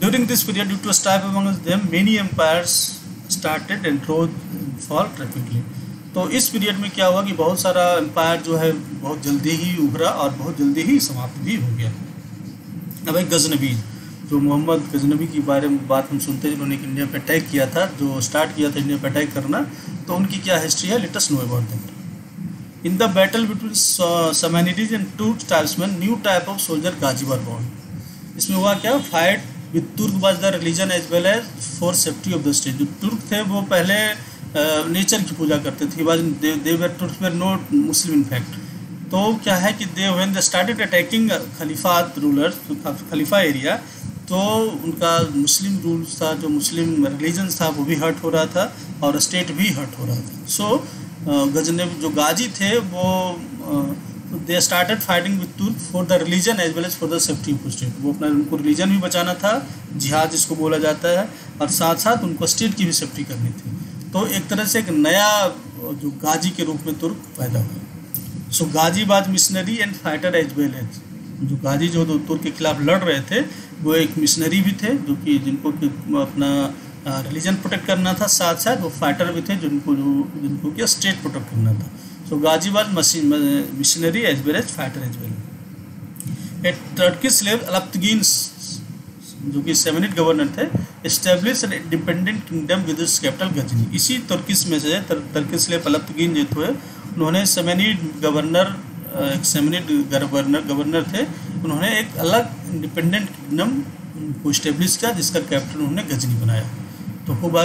During this period, due to strife amongst them, many empires started and rose and fall rapidly. तो इस पीरियड में क्या हुआ कि बहुत सारा एम्पायर जो है बहुत जल्दी ही उभरा और बहुत जल्दी ही समाप्त भी हो गया। अब एक गजनबी, जो मोहम्मद गजनबी की बारे में बात हम सुनते हैं, जिन्होंने इंडिया पे अटैक किया था, जो स्टार्ट किया था इंडिया पे अटैक करना, तो उनकी क्या हिस्ट्री है, let us know about that. In the battle between Samanids and Turk tribesman, new type of soldier गाजी वर बॉर्न। इसमें हुआ क्या, fight with Turk was the religion as well as for safety of the state. जो Turk थे वो पहले nature की पूजा करते थे, दे वर तुर्क were not Muslim in fact. तो क्या है कि they when they started attacking खलीफात रूलर्स, खलीफा एरिया, तो उनका मुस्लिम रूल्स था, जो मुस्लिम रिलीजन था वो भी हर्ट हो रहा था और स्टेट भी हर्ट हो रहा था। सो गजनबी जो गाजी थे वो they started fighting with Turk for the religion as well as for the safety of state. वो अपना उनको रिलीजन भी बचाना था, जिहाद जिसको बोला जाता है, और साथ साथ उनको स्टेट की भी सेफ्टी करनी थी। तो एक तरह से एक नया जो गाजी के रूप में तुर्क पैदा हुआ। सो गाजी was missionary and fighter as well as. जो गाजी जो तुर्क के खिलाफ लड़ रहे थे वो एक मिशनरी भी थे, जो कि जिनको अपना रिलीजन प्रोटेक्ट करना था, साथ साथ वो फाइटर भी थे जिनको क्या स्टेट प्रोटेक्ट करना था। सो गाजी was missionary as well as fighter as well. A Turkish slave Alptigin, जो कि सेमेनिड गवर्नर थे, establish an independent kingdom with its capital Ghazni. इसी तुर्किश में से टर्किश स्लेव अलप्तगीन जो थे, उन्होंने सेमेनिड गवर्नर, एक सेमेनिड गवर्नर थे, उन्होंने एक अलग इंडिपेंडेंट किंगडम को इस्टेब्लिश किया, जिसका कैपिटल उन्होंने गजनी बनाया। तो who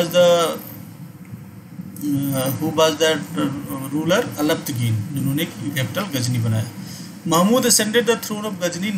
was that ruler, Alptigin, जिन्होंने कैपिटल गजनी बनाया। Mahmud ascended the throne of Ghazni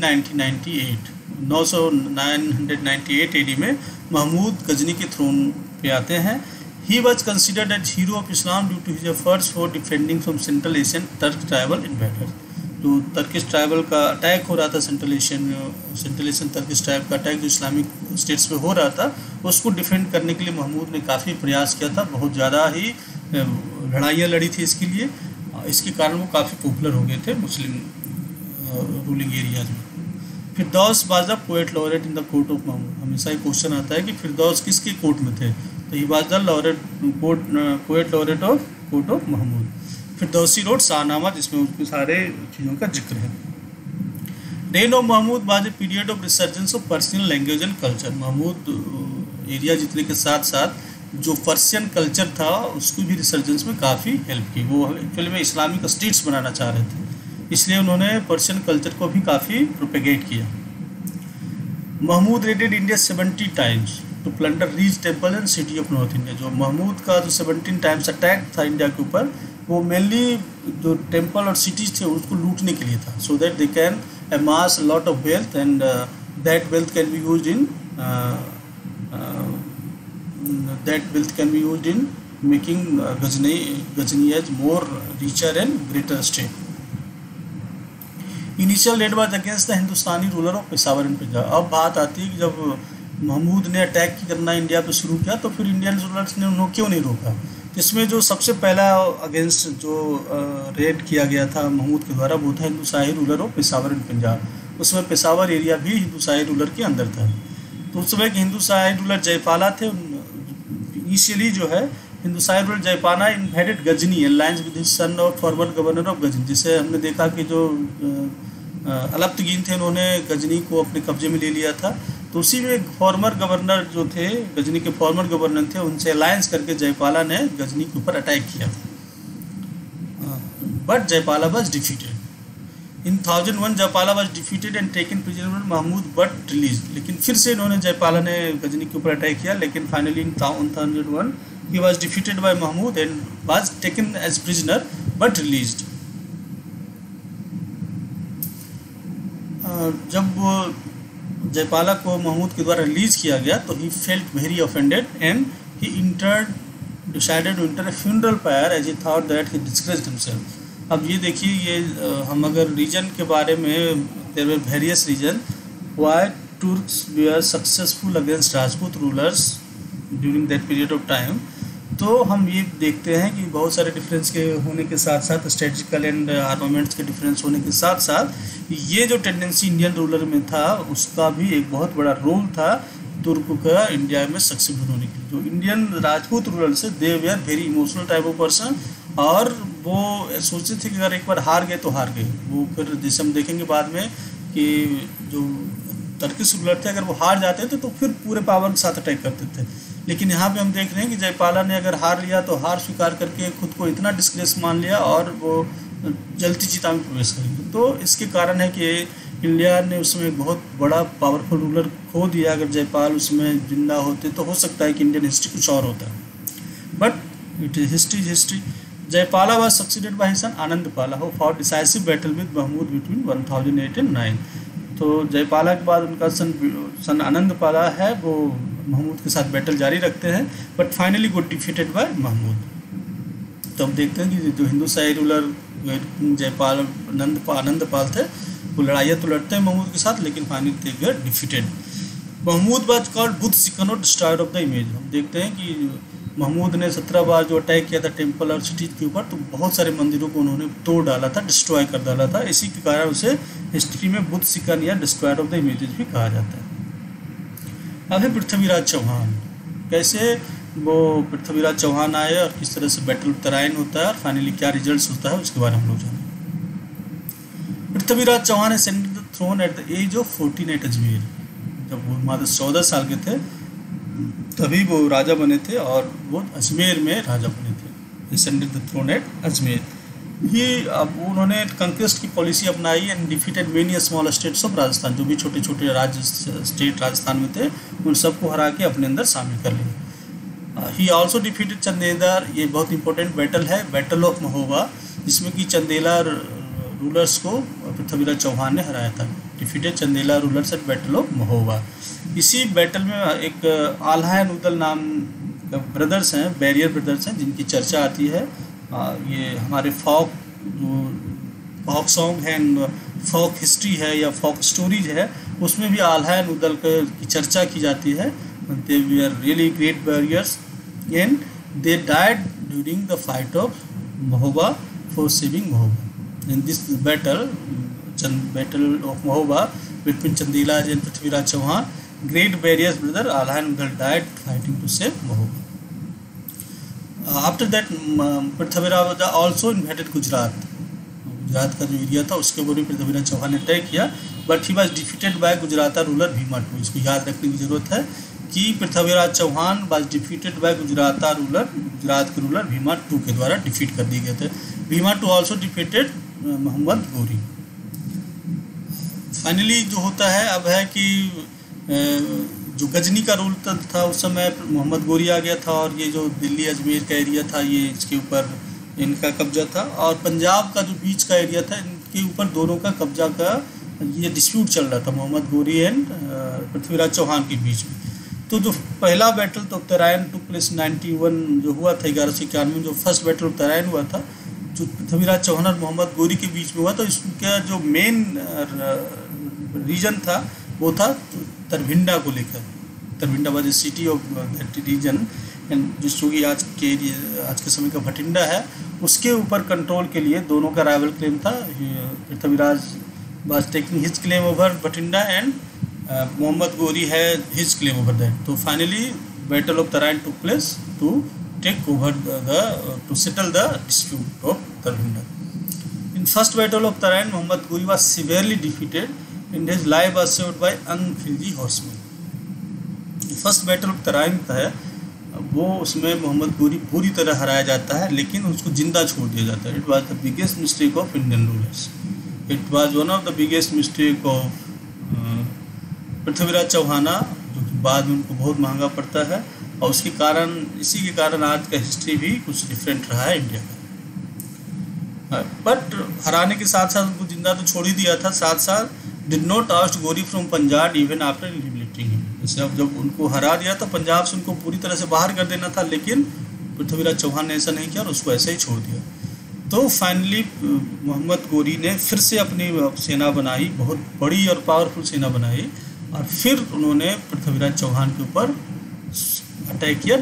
998 AD में महमूद गजनी के थ्रोन पे आते हैं। He was considered as hero of Islam due to his efforts for defending from central Asian Turk tribal invaders. जो टर्किश ट्राइबल का attack हो रहा था, सेंट्रल एशियन टर्किश ट्राइब का अटैक जो इस्लामिक स्टेट्स पे हो रहा था, उसको डिफेंड करने के लिए महमूद ने काफ़ी प्रयास किया था। बहुत ज़्यादा ही लड़ाइयाँ लड़ी थी इसके लिए, इसके कारण वो काफ़ी पॉपुलर हो गए थे मुस्लिम रूलिंग एरियाज में। Firdaus was the poet laureate in the court of Mahmud. हमेशा एक क्वेश्चन आता है कि फिरदौस किसके कोर्ट में थे, तो he was the poet laureate of court of Mahmud. Firdausi wrote Shahnama, जिसमें उसके सारे चीज़ों का जिक्र है। Reign of Mahmud was a period of resurgence of Persian language and culture. Mahmud area जितने के साथ साथ जो पर्शियन कल्चर था उसकी भी रिसर्जेंस में काफ़ी हेल्प की। वो एक्चुअली में इस्लामिक स्टेट्स बनाना चाह रहे थे, इसलिए उन्होंने पर्शियन कल्चर को भी काफ़ी प्रोपेगेट किया। Mahmud raided India 70 times to plunder rich temple and city of north India. जो महमूद का जो 17 टाइम्स अटैक था इंडिया के ऊपर, वो मेनली जो टेम्पल और सिटीज़ थे उसको लूटने के लिए था, so that they can amass a lot of wealth and that wealth can be used in making Ghazni as more richer and greater state. Initial raid was against the Hindustani ruler of Peshawar and Punjab. अब बात आती है कि जब महमूद ने attack करना India पे शुरू किया, तो फिर इंडियन रूलर्स ने उन्होंने क्यों नहीं रोका। इसमें जो सबसे पहला अगेंस्ट जो रेड किया गया था महमूद के द्वारा, वो था Hindushahi ruler of Peshawar and Punjab. उसमें पेशावर एरिया भी हिंदुशाही रूलर के अंदर था। तो उस समय के हिंदुशाही रूलर जयपाला थे। इनिशियली जो है Hindushahi ruler Jayapala invaded Ghazni alliance with his son और फॉरवर्ड गवर्नर ऑफ गजनी। जिसे हमने देखा कि जो अलप्तगीन थे, उन्होंने गजनी को अपने कब्जे में ले लिया था। तो उसी में फॉर्मर गवर्नर जो थे, गजनी के फॉर्मर गवर्नर थे, उनसे अलायंस करके जयपाला ने गजनी के ऊपर अटैक किया था। But Jayapala was defeated in 1001। Jayapala was defeated and taken prisoner Mahmud but release. लेकिन फिर से इन्होंने जयपाला ने गजनी के ऊपर अटैक किया, लेकिन finally in 1001 he was defeated by Mahmud and was taken as prisoner but released. जब वो जयपाला को महमूद के द्वारा रिलीज किया गया, तो he felt very offended and he decided to enter a funeral pyre as he thought that he disgraced himself. अब ये देखिए, ये हम अगर रीजन के बारे में, there were various reasons why Turks were successful against Rajput rulers during that period of time. तो हम ये देखते हैं कि बहुत सारे डिफरेंस के होने के साथ साथ, स्ट्रेटजिकल एंड आर्मामेंट्स के डिफरेंस होने के साथ साथ, ये जो टेंडेंसी इंडियन रूलर में था उसका भी एक बहुत बड़ा रोल था तुर्क का इंडिया में सक्सेसफुल होने के लिए। जो इंडियन राजपूत रूलर से दे वे are very emotional type of person, और वो सोचते थे कि अगर एक बार हार गए तो हार गए। वो फिर जैसे हम देखेंगे बाद में कि जो टर्किश रूलर थे अगर वो हार जाते थे तो फिर पूरे पावर के साथ अटैक करते थे। लेकिन यहाँ पे हम देख रहे हैं कि जयपाला ने अगर हार लिया तो हार स्वीकार करके खुद को इतना डिस्ग्रेस मान लिया और वो जलती चिता में प्रवेश करेंगे। तो इसके कारण है कि इंडिया ने उसमें एक बहुत बड़ा पावरफुल रूलर खो दिया। अगर जयपाल उसमें जिंदा होते तो हो सकता है कि इंडियन हिस्ट्री कुछ और होता, but it is history. Jayapala was succeeded by his son Anandapala who fought decisive battle with Mahmud between 1008 and 9। तो जयपाला के बाद उनका सन आनंदपाला है, वो महमूद के साथ बैटल जारी रखते हैं, but finally got defeated by Mahmud. तो हम देखते हैं कि जो हिंदू शाही रूलर जयपाल आनंदपाल थे वो लड़ाइयाँ तो लड़ते हैं महमूद के साथ, लेकिन finally they get defeated. Mahmud was called बुद्ध सिकंदर डिस्ट्रॉयर ऑफ द इमेज। हम देखते हैं कि महमूद ने 17 बार जो अटैक किया था टेम्पल और सिटीज के ऊपर, तो बहुत सारे मंदिरों को उन्होंने तोड़ डाला था, डिस्ट्रॉय कर डाला था। इसी के कारण उसे हिस्ट्री में बुद्ध सिकंदर या डिस्ट्रॉयर ऑफ द इमेजेस भी कहा जाता है। अब है पृथ्वीराज चौहान। कैसे वो पृथ्वीराज चौहान आए और किस तरह से बैटल तराइन होता है और फाइनली क्या रिजल्ट्स होता है उसके बारे में हम लोग जानें। Prithviraj Chauhan ascended the throne at the age of 14 at Ajmer. जब वो मात्र 14 साल के थे तभी वो राजा बने थे और वो अजमेर में राजा बने थे। ascended the throne at Ajmer. ये अब उन्होंने कंक्वेस्ट की पॉलिसी अपनाई and defeated many small states of Rajasthan. जो भी छोटे छोटे राज्य स्टेट राजस्थान में थे उन सबको हरा के अपने अंदर शामिल कर लिया। He also defeated Chandela. ये बहुत इंपॉर्टेंट बैटल है, बैटल ऑफ महोबा, जिसमें कि चंदेला रूलर्स को पृथ्वीराज चौहान ने हराया था। Defeated Chandela rulers at battle of Mahoba. इसी बैटल में एक आल्हा एंड उदल नाम ब्रदर्स हैं, बैरियर ब्रदर्स हैं, जिनकी चर्चा आती है। ये हमारे फोक सॉन्ग है, फोक हिस्ट्री है या फोक स्टोरीज है, उसमें भी आल्हा एंड उदल की चर्चा की जाती है। They were really great warriors and they died during the fight of Mahoba for saving Mahoba. In this battle of Mahoba between Chandela and Prithviraj Chauhan, great barriers brother Alha and Udal died fighting to save Mahoba. After that, Prithviraj also invaded Gujarat. Gujarat का जो area था उसके ऊपर भी पृथ्वीराज चौहान ने attack किया, but he was defeated by Gujarata ruler Bhima two. इसको याद रखने की जरूरत है कि Prithviraj Chauhan was defeated by Gujarat के रूलर भीमा टू के द्वारा डिफीट कर दिए गए थे। Bhima two also defeated Mohammad Ghori. Finally जो होता है अब है कि जो गजनी का रूल था उस समय मोहम्मद गोरी आ गया था, और ये जो दिल्ली अजमेर का एरिया था ये इसके ऊपर इनका कब्जा था, और पंजाब का जो बीच का एरिया था इनके ऊपर दोनों का कब्जा का ये डिस्प्यूट चल रहा था मोहम्मद गोरी एंड पृथ्वीराज चौहान के बीच में। तो जो पहला बैटल तो तराइन टू प्लेस 91 जो हुआ था 1191 जो फर्स्ट बैटल तराइन हुआ था, जो पृथ्वीराज चौहान और मोहम्मद गोरी के बीच में हुआ, तो इसका जो मेन रीजन था वो था तरभिंडा को लेकर। Tarbhinda was a city of that region, and जो कि आज के समय का भटिंडा है उसके ऊपर कंट्रोल के लिए दोनों का राइवल क्लेम था। Prithviraj was taking his claim over Bhatinda and Mohammad Ghori है हिज क्लेम ओवर दैट। तो finally battle of Tarain took place to take over to settle the dispute of Tarbhinda. In first battle of Tarain, Muhammad Ghori was severely defeated and his life was saved by unfriendly horsemen. First battle of Tarain है वो उसमें मोहम्मद गोरी पूरी तरह हराया जाता है, लेकिन उसको जिंदा छोड़ दिया जाता है। It was the biggest mistake of Indian rulers. It was one of the biggest mistake of Prithviraj Chauhana, जो कि बाद में उनको बहुत महंगा पड़ता है, और उसके कारण इसी के कारण आज का हिस्ट्री भी कुछ डिफरेंट रहा है इंडिया का। बट हराने के साथ साथ उनको जिंदा तो छोड़ ही दिया था, साथ साथ did not oust Ghori from Punjab even after liberating him. जैसे अब जब उनको हरा दिया तो पंजाब से उनको पूरी तरह से बाहर कर देना था, लेकिन पृथ्वीराज चौहान ने ऐसा नहीं किया और उसको ऐसे ही छोड़ दिया। तो फाइनली मोहम्मद गोरी ने फिर से अपनी सेना बनाई, बहुत बड़ी और पावरफुल सेना बनाई, और फिर उन्होंने पृथ्वीराज चौहान के ऊपर अटैक किया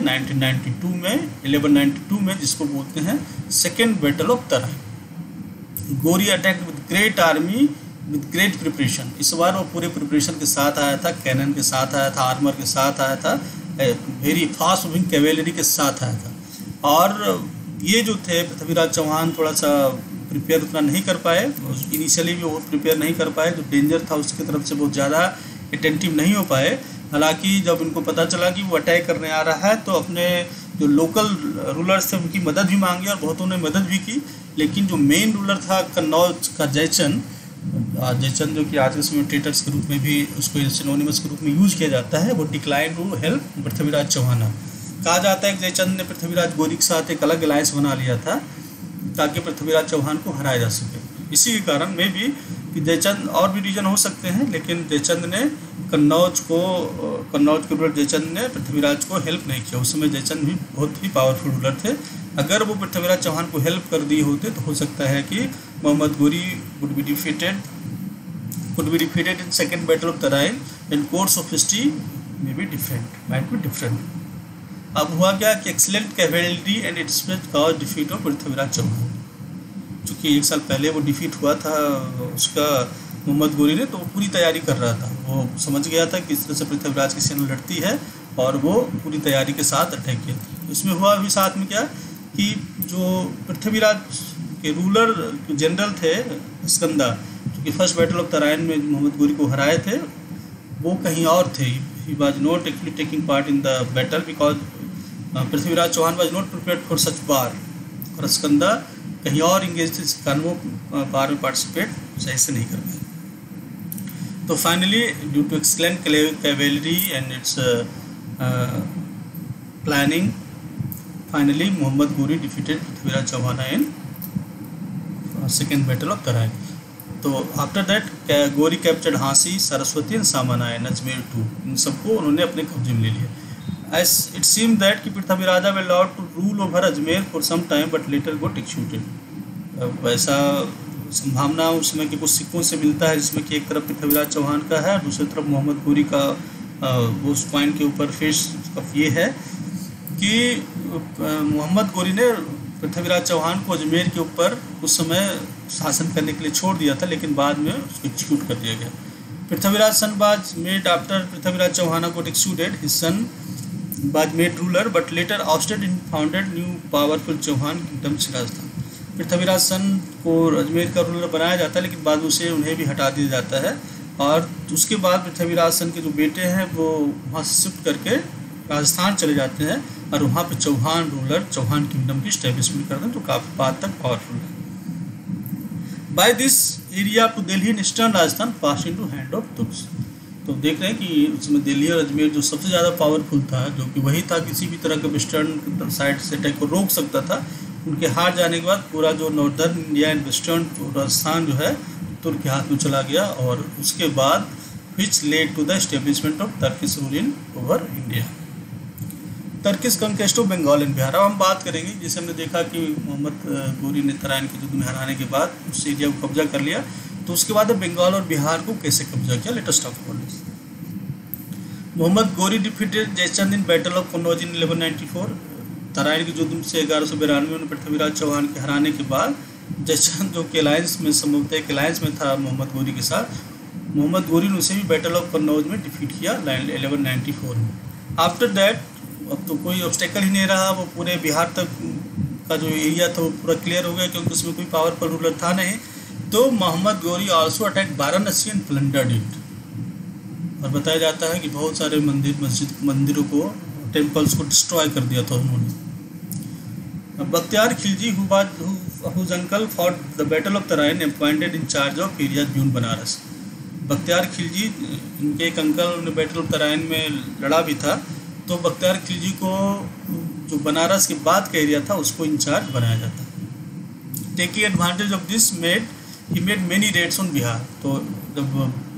1192 में, जिसको बोलते हैं second battle of Tarain. Ghori attack with great army with great preparation. इस बार वो पूरे प्रिपरेशन के साथ आया था, कैनन के साथ आया था, आर्मर के साथ आया था, वेरी फास्ट मूविंग कैवेलरी के साथ आया था। और ये जो थे पृथ्वीराज चौहान थोड़ा सा प्रिपेयर उतना नहीं कर पाए, इनिशियली भी वो प्रिपेयर नहीं कर पाए, जो डेंजर था उसकी तरफ से बहुत ज़्यादा अटेंटिव नहीं हो पाए। हालांकि जब इनको पता चला कि वो अटैक करने आ रहा है तो अपने जो लोकल रूलर्स थे उनकी मदद भी मांगी और बहुतों ने मदद भी की, लेकिन जो मेन रूलर था कन्नौज का जयचंद, जयचंद जो कि आज के समय ट्रेटर्स के रूप में भी उसको सिनोनिमस के रूप में यूज किया जाता है, वो decline to help Prithviraj Chauhan. कहा जाता है कि जयचंद ने पृथ्वीराज गौरी के साथ एक अलग अलायंस बना लिया था ताकि पृथ्वीराज चौहान को हराया जा सके। इसी के कारण में भी कि जयचंद, और भी रीजन हो सकते हैं, लेकिन जयचंद ने कन्नौज के रूलर जयचंद ने पृथ्वीराज को हेल्प नहीं किया। उस समय जयचंद भी बहुत ही पावरफुल रूलर थे। अगर वो पृथ्वीराज चौहान को हेल्प कर दिए होते तो हो सकता है कि Mohammad Ghori would be defeated in second battle of Tarain, and course of history might be different. अब हुआ क्या कि excellent cavalry and its cause defeat of Prithviraj Chauhan. चूँकि 1 साल पहले वो डिफीट हुआ था उसका मोहम्मद गोरी ने, तो वो पूरी तैयारी कर रहा था। वो समझ गया था कि इस तरह से पृथ्वीराज की सेना लड़ती है और वो पूरी तैयारी के साथ अटैक किया था। इसमें हुआ अभी साथ में क्या कि जो पृथ्वीराज के रूलर जनरल थे स्कंदा, जो कि फर्स्ट बैटल ऑफ तराइन में मोहम्मद गोरी को हराए थे, वो कहीं और थे। He was not actually taking part in the battle because Prithviraj Chauhan was not prepared for such war, और स्कंदा कहीं और इंगेज थे, इस कारण वो वार में पार्टिसिपेट सही से नहीं कर पाए। तो finally due to excellent cavalry and its planning, finally Mohammad Ghori defeated Prithviraj Chauhan in second battle of Tarain. तो after that Ghori captured Hansi, Saraswati and सामानायन, अजमेर 2, इन सबको उन्होंने अपने कब्जे में ले लिया। As it seemed that कि पृथ्वीराजा were allowed to rule over Ajmer for some time but later got executed। वैसा संभावना उस समय के कुछ सिक्कों से मिलता है जिसमें कि एक तरफ पृथ्वीराज चौहान का है, दूसरी तरफ मोहम्मद गोरी का वो उस पॉइंट के ऊपर फेस ये है कि मोहम्मद गोरी ने पृथ्वीराज चौहान को अजमेर के ऊपर उस समय शासन करने के लिए छोड़ दिया था, लेकिन बाद में उसको एग्जीक्यूट कर दिया गया। Prithviraj son was made after Prithviraj Chauhan got executed, his son was made ruler but later ousted and founded new powerful Chauhan kingdom सिराजस्थान। पृथ्वीराज सन को अजमेर का रूलर बनाया जाता है, लेकिन बाद उसे उन्हें भी हटा दिया जाता है, और उसके बाद पृथ्वीराज सन के जो बेटे हैं वो वहाँ से शिफ्ट करके राजस्थान चले जाते हैं और वहाँ पे चौहान रूलर चौहान किंगडम की स्टैब्लिशमेंट करते हैं, तो काफ़ी बाद तक पावरफुल है। By this area to Delhi and eastern Rajasthan pass into hand of Turks. तो देख रहे हैं कि उसमें दिल्ली और अजमेर जो सबसे ज़्यादा पावरफुल था, जो कि वही था किसी भी तरह के वेस्टर्न साइड से अटैक को रोक सकता था, उनके हार जाने के बाद पूरा जो northern India and western Rajasthan जो है तुर्क के हाथ में चला गया, और उसके बाद which led to the establishment of Turkish rule in over India. Turkish conquest of Bengal and Bihar. अब हम बात करेंगे, जैसे हमने देखा कि मोहम्मद गोरी ने तराइन के युद्ध में हराने के बाद उस एरिया को कब्जा कर लिया, तो उसके बाद बंगाल और बिहार को कैसे कब्जा किया, let us talk about this. Mohammad Ghori defeated Jaichand in battle of Kannauj in 1194। Tarain के युद्ध से 1192 में पृथ्वीराज चौहान के हराने के बाद जयचंद जो कि अलायंस में संभवतः एक अलायंस में था मोहम्मद गोरी के साथ, मोहम्मद गोरी ने उसे भी बैटल ऑफ कन्नौज में डिफीट किया 1194 में। आफ्टर दैट अब तो कोई ऑब्स्टेकल ही नहीं रहा, वो पूरे बिहार तक का जो एरिया था वो पूरा क्लियर हो गया, क्योंकि उसमें कोई पावरफुल रूलर था नहीं। तो Mohammad Ghori also attack Varanasi and plundered it, और बताया जाता है कि बहुत सारे मंदिरों को, टेम्पल्स को डिस्ट्रॉय कर दिया था उन्होंने। Bakhtiyar Khilji whose uncle fought the battle of Tarain appointed in charge of areas beyond Banaras. Bakhtiyar Khilji, इनके एक अंकल ने बैटल ऑफ तराइन में लड़ा भी था, तो बख्तियार खिलजी को जो बनारस के बाद का एरिया था उसको इंचार्ज बनाया जाता है। Taking advantage of this he made many raids on Bihar. तो जब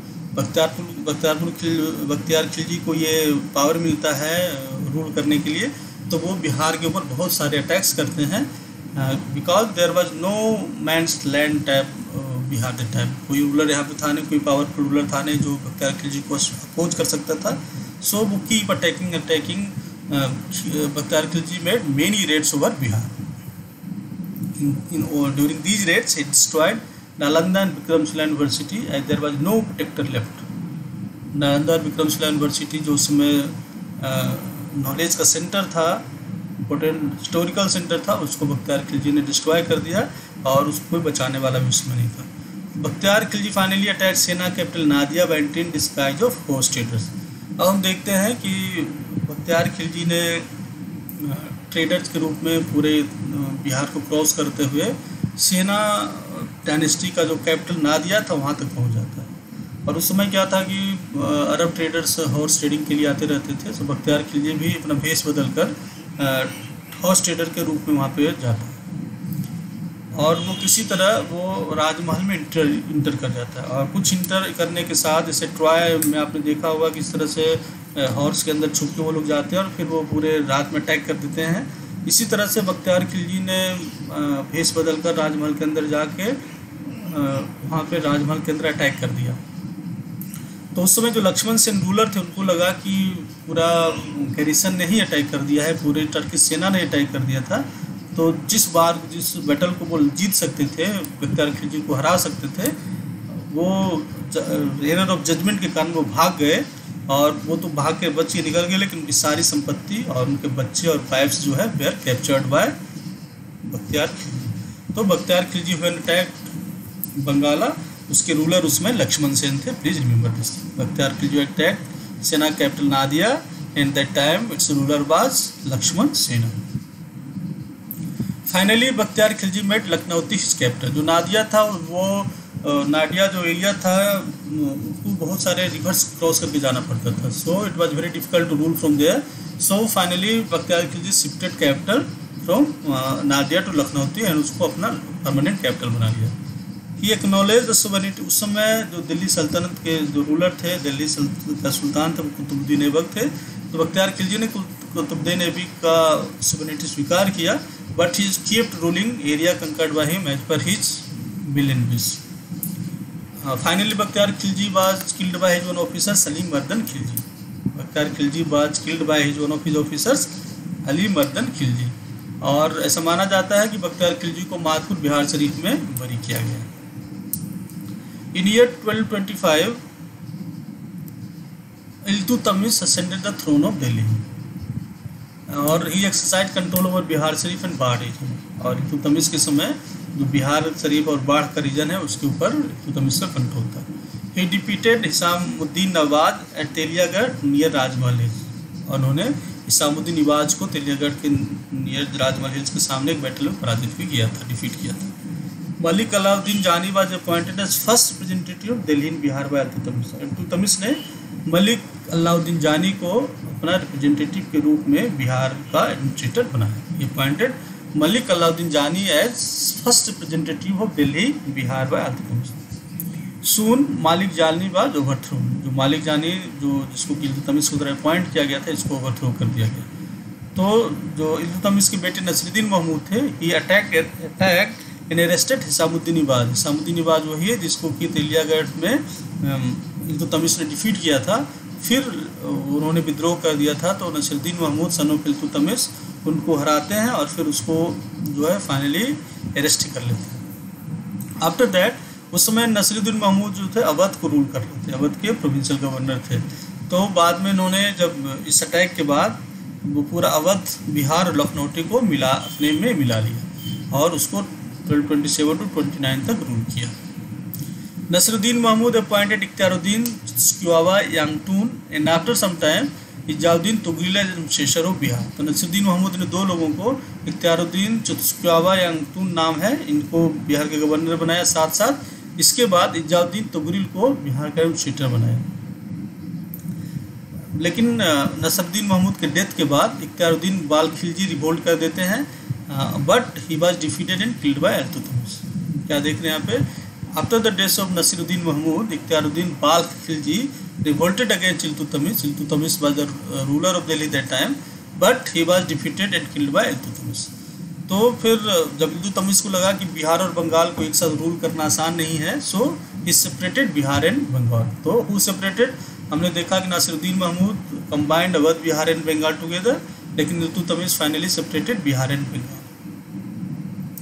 बख्तियार खिलजी को ये पावर मिलता है रूल करने के लिए, तो वो बिहार के ऊपर बहुत सारे अटैक्स करते हैं, because there was no man's land type Bihar that time. कोई रूलर यहाँ पे था नहीं, कोई पावरफुल रूलर था नहीं जो बख्तियार खिलजी को अपोज कर सकता था। So we keep attacking. Bख्तियार Khilji made many raids over Bihar. During these raids, he destroyed Nalanda and Vikramshila University as there was no protector left. Nalanda और विक्रमशिला यूनिवर्सिटी जो उसमें नॉलेज का सेंटर था, इम्पोर्टेंट हिस्टोरिकल सेंटर था, उसको बख्तियार खिलजी ने डिस्ट्रॉय कर दिया और उसको कोई बचाने वाला भी उसमें नहीं था। Bakhtiyar Khilji finally attack Sena capital Nadia by in disguise of होस्ट ट्रेडर्स। अब हम देखते हैं कि बख्तियार खिलजी ने ट्रेडर्स के रूप में पूरे बिहार को क्रॉस करते हुए सेना डायनेस्टी का जो कैपिटल नादिया था वहाँ तक पहुँच जाता है। और उस समय क्या था कि अरब ट्रेडर्स हॉर्स ट्रेडिंग के लिए आते रहते थे, तो बख्तियार खिलजी भी अपना भेष बदलकर हॉर्स ट्रेडर के रूप में वहाँ पे जाता है और वो किसी तरह वो राजमहल में इंटर कर जाता है। और कुछ इंटर करने के साथ जैसे ट्रॉय में आपने देखा होगा कि इस तरह से हॉर्स के अंदर छुप के वो लोग जाते हैं और फिर वो पूरे रात में अटैक कर देते हैं। इसी तरह से बख्तियार खिलजी ने भेष बदलकर राजमहल के अंदर जाके वहाँ पे राजमहल के अंदर अटैक कर दिया। तो उस समय जो लक्ष्मण सेन रूलर थे उनको लगा कि पूरा गैरिसन ने ही अटैक कर दिया है, पूरे टर्किश सेना ने अटैक कर दिया था, तो जिस बैटल को वो जीत सकते थे, बख्तियार खिलजी को हरा सकते थे, वो एरर ऑफ जजमेंट के कारण वो भाग गए और वो तो भाग के बच के निकल गए, लेकिन उनकी सारी संपत्ति और उनके बच्चे और वाइफ्स जो है where captured by Bakhtiyar Khilji. तो बख्तियार खिलजी हुए अटैक बंगाला, उसके रूलर उसमें लक्ष्मण सेन थे। Please remember this. Bakhtiyar Khilji attack Sena capital Nadia and that time its ruler was Lakshman Sen. Finally Bakhtiyar Khilji made Lakhnauti his capital. जो नादिया था वो नाडिया जो एरिया था उसको बहुत सारे रिवर्स क्रॉस करके जाना पड़ता था, so it was very difficult to rule from there. So finally Bakhtiyar Khilji shifted capital from Nadia to Lakhnauti and उसको अपना परमानेंट कैपिटल बना लिया। He acknowledge the sovereignty. उस समय जो दिल्ली सल्तनत के जो रूलर थे, दिल्ली का सुल्तान थे, वो कुतुबुद्दीन ऐबक थे। तो बख्तियार खिलजी ने कुतुबुद्दीन ऐबक का सोवरेनिटी स्वीकार किया, but he kept ruling area conquered by him as per his will and wish. Finally Bakhtiyar Khilji was killed by his one officer Salim Mardan Khilji. Bakhtiyar Khilji was killed by his one of his officers Ali Mardan Khilji. और ऐसा माना जाता है कि बख्तियार खिलजी को मादपुर बिहार शरीफ में बरी किया गया। In year 1225, Iltutmish ascended the throne of Delhi, और he exercised control over Bihar Sharif and Barh region. और इल्तुतमिश के समय जो बिहार शरीफ और बाढ़ का रीजन है उसके ऊपर इल्तुतमिश का कंट्रोल था। He defeated Hisamuddin Nawaz at Teliagarh near Rajmahal hills. और उन्होंने हिसामुद्दीन नवाज को तेलियागढ़ के नियर राजमहल हिल्स के सामने एक बैटल में पराजित भी किया था, डिफीट किया था। Malik Alauddin Jani was appointed as first representative of Delhi in Bihar by Iltutmish. Iltutmish ने मलिक अलाउद्दीन जानी को अपना रिप्रेजेंटेटिव के रूप में बिहार का एडमिनिस्ट्रेटर बनाया। ही appointed Malik Alauddin Jani as first representative of Delhi Bihar by Iltutmish. Soon Malik Jani was overthrown. जो मालिक जानी जिसको इल्तुतमिश को द्वारा अपॉइंट किया गया था, इसको ओवरथ्रो कर दिया गया। तो जो इल्तुतमिश के बेटे नसरुद्दीन महमूद थे, he attack in arrested Hisamuddin Nawaz. Hisamuddin Nawaz वही है जिसको कि तेलियागढ़ में इल्तुतमिश ने डिफीट किया था, फिर उन्होंने विद्रोह कर दिया था। तो नसरुद्दीन महमूद सन ऑफ इल्तुतमिश उनको हराते हैं और फिर उसको जो है फाइनली अरेस्ट कर लेते हैं। आफ्टर दैट उस समय नसरुद्दीन महमूद जो थे अवध को रूल कर रहे थे, अवध के प्रोविंशियल गवर्नर थे। तो बाद में इन्होंने जब इस अटैक के बाद वो पूरा अवध बिहार और लखनौटी को अपने में मिला लिया और उसको 1227 to 29 तक रूल किया। नसरुद्दीन महमूद अपॉइंटेड इख्तियारुद्दीन चुतस्क्योवा यांगटून and after some time Izzuddin Tughril administrator of Bihar. तो नसरुद्दीन महमूद ने दो लोगों को, इख्तियारुद्दीन चुतस्क्योवा यांगटून नाम है, इनको बिहार के गवर्नर बनाया, साथ साथ इसके बाद इजाउद्दीन तुगरिल को बिहार का एडमिनिस्ट्रेटर बनाया। लेकिन नसरुद्दीन महमूद के डेथ के बाद इख्तियारुद्दीन बाल खिलजी रिवोल्ट कर देते हैं, but he was defeated and killed by Iltutmish. क्या देख रहे हैं यहाँ पे? After the death of Nasiruddin Mahmud, Ikhtiyaruddin Bal Khilji revolted against Iltutmish. Iltutmish was the ruler of Delhi that time, but he was defeated and killed by Iltutmish. तो फिर जब इल्तुतमिश को लगा कि बिहार और बंगाल को एक साथ रूल करना आसान नहीं है, so he separated Bihar and Bengal. तो हु सेपरेटेड? हमने देखा कि Nasiruddin Mahmud combined Awadh Bihar and Bengal together, लेकिन Iltutmish finally separated Bihar and Bengal.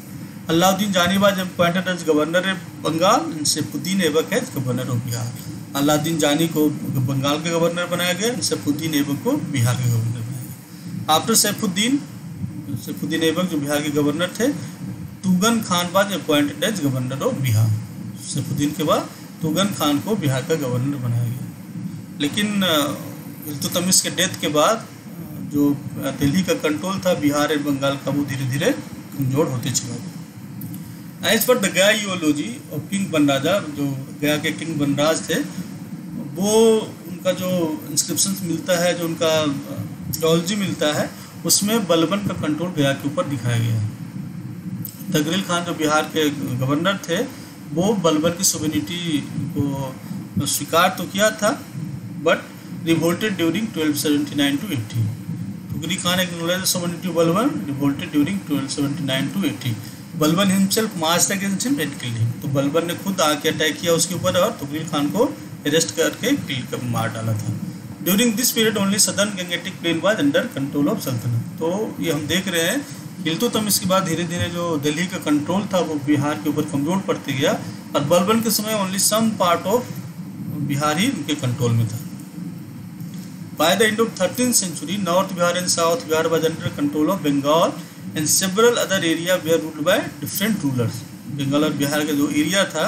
Alauddin Jani was appointed as governor of Bengal and Saifuddin Aibak as governor of Bihar. Alauddin जानी को बंगाल के गवर्नर बनाया गया, सैफुद्दीन ऐबक को बिहार के गवर्नर बनाया गया। आफ्टर सैफुद्दीन ऐबक जो बिहार के गवर्नर थे, Tughan Khan was appointed as governor of Bihar. Saifuddin के बाद तुगन खान को बिहार का गवर्नर बनाया गया। लेकिन इल्तुतमिश के डेथ के बाद जो दिल्ली का कंट्रोल था बिहार और बंगाल का, वो धीरे धीरे कमजोर होते चला गया। एज पर द गया यूलॉजी ऑफ किंग बनराजा, जो गया के किंग बनराज थे, वो उनका जो इंस्क्रिप्शन मिलता है, जो उनका यूलॉजी मिलता है, उसमें बलबन का कंट्रोल गया के ऊपर दिखाया गया है। तगरील खान जो बिहार के गवर्नर थे, वो बलबन की सोवेनिटी को स्वीकार तो किया था, but revolted during 1279 to 80। Tughril Khan acknowledge sovereignty Balban, revolted during 1279 to 80। Balban himself marched against him and killed him. तो बलबन ने खुद आके अटैक किया उसके ऊपर और तुगरील खान को अरेस्ट करके किल कर मार डाला था। During this period only southern Gangetic plain was under control of Saltanat. तो ये हम देख रहे हैं इल्तुतमिश के बाद धीरे धीरे जो दिल्ली का कंट्रोल था वो बिहार के ऊपर कमजोर पड़ते गया, और बलबन के समय only some part of Bihar ही उनके कंट्रोल में था। By the end of 13th century, north Bihar and south Bihar was under control of Bengal and several other area were ruled by different rulers. Bengal और बिहार का जो एरिया था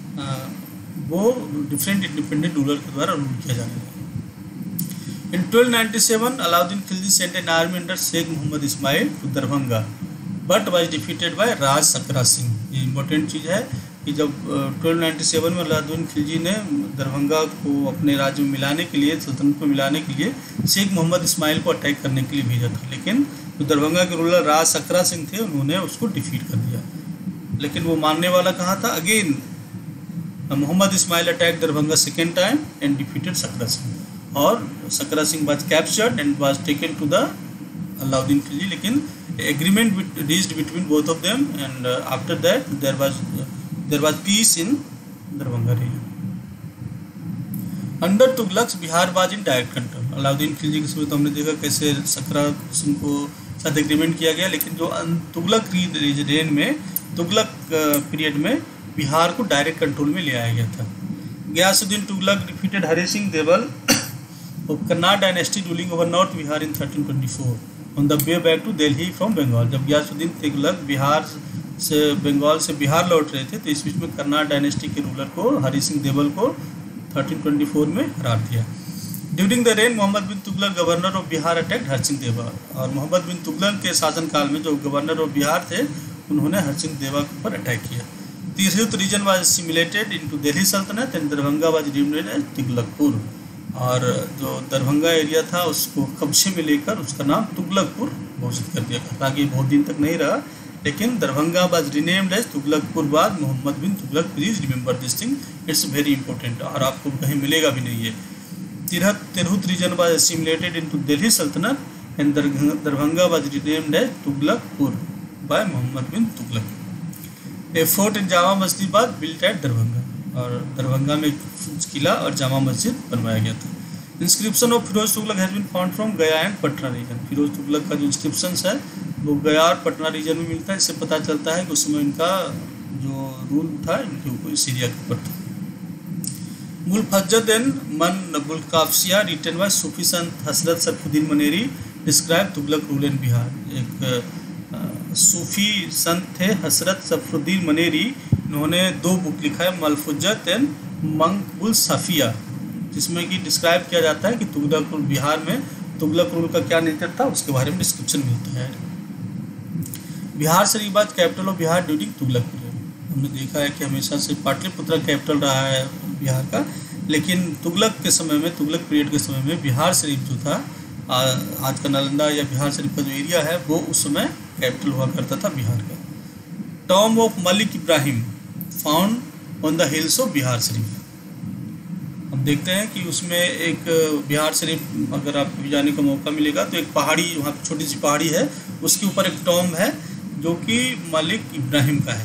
वो डिफरेंट इंडिपेंडेंट रूलर के द्वारा रूल किया जाने लगा। In 1297 Alauddin Khilji sent an army under Sheikh Mohammad Ismail to Darbhanga but was defeated by Raj Sakra Singh. ये इंपॉर्टेंट चीज़ है कि जब 1297 में अलाउद्दीन खिलजी ने दरभंगा को अपने राज्य में मिलाने के लिए, सल्तनत में मिलाने के लिए शेख मोहम्मद इस्माइल को अटैक करने के लिए भेजा था, लेकिन जो दरभंगा के रूलर राज सकरा सिंह थे उन्होंने उसको डिफीट कर दिया। लेकिन वो मानने वाला कहाँ था? Again Mohammad Ismail attack Darbhanga second time and defeated Sakra Singh, और Sakra Singh was captured and was taken to the Alauddin Khilji. लेकिन agreement reached between both of them and after that there was peace in Darbhanga region. Under Tughlaqs Bihar was in direct control. Alauddin Khilji के समय तो हमने देखा कैसे सकरा सिंह को साथ एग्रीमेंट किया गया, लेकिन जो तुगलक रेन में, तुगलक पीरियड में बिहार को डायरेक्ट कंट्रोल में ले आया गया था। Ghiyasuddin Tughlaq defeated Hari Singh Deval of Karnat dynasty ruling over north Bihar in 1324 on the way back to Delhi from Bengal. जब गयासुद्दीन तुगलक बिहार से, बंगाल से बिहार लौट रहे थे, तो इस बीच में कन्नाड डायनेस्टी के रूलर को, हरि सिंह देवल को 1324 में हरा दिया। During the reign Mohammad bin Tughlaq governor of Bihar attacked Hari Singh Deva. और मोहम्मद बिन तुगलक के शासनकाल में जो गवर्नर ऑफ बिहार थे उन्होंने हरि सिंह देवा के ऊपर अटैक किया। Tirhut region was assimilated into Delhi Saltanat and Darbhanga was renamed as Tughlaqpur. और जो दरभंगा एरिया था उसको कब्जे में लेकर उसका नाम तुगलकपुर घोषित कर दिया। हालांकि बहुत दिन तक नहीं रहा, लेकिन Darbhanga was renamed as Tughlaqpur बाद Mohammad bin Tughlaq. Please remember this thing, it's very important, और आपको कहीं मिलेगा भी नहीं है। Tirhut region was assimilated into Delhi Sultanate and Darbhanga was renamed as Tughlaqpur by Muhammad bin Tughlaq. A fort in Jama Masjid was built at Darbhanga, और दरभंगा में किला और जामा मस्जिद बनवाया गया था। Inscription of Firoz Tughlaq has been found from Gaya and Patna region. Firoz Tughlaq का जो inscription है वो गया और पटना रीजन में मिलता है। इससे पता चलता है कि उस समय इनका जो रूल था इनके ऊपर, इस एरिया के ऊपर था। मुल्फज्जत एंड मन बुल्काफसिया written by Sufi sant Hazrat Sharfuddin Maneri describe Tughlaq rule in Bihar. एक सूफी संत थे हसरत सरफुद्दीन मनेरी, इन्होंने 2 बुक लिखा है, मलफुज्जत एंड मंकबुल सफिया, जिसमें कि डिस्क्राइब किया जाता है कि तुगलक रूल बिहार में तुगलक रूल का क्या नेचर था उसके बारे में डिस्क्रिप्शन मिलता है। Bihar Sharif capital of Bihar during Tughlaq period. हमने देखा है कि हमेशा से पाटलिपुत्र कैपिटल रहा है बिहार का, लेकिन तुगलक के समय में, तुगलक पीरियड के समय में बिहार शरीफ जो था, आज का नालंदा या बिहार शरीफ का जो एरिया है वो उस समय कैपिटल हुआ करता था बिहार का। Tomb of Malik Ibrahim found on the hills of Bihar Sharif. हम देखते हैं कि उसमें एक बिहार शरीफ, अगर आपको जाने का मौका मिलेगा तो एक पहाड़ी, वहाँ पर छोटी सी पहाड़ी है, उसके ऊपर एक टॉम है जो कि मलिक इब्राहिम का है।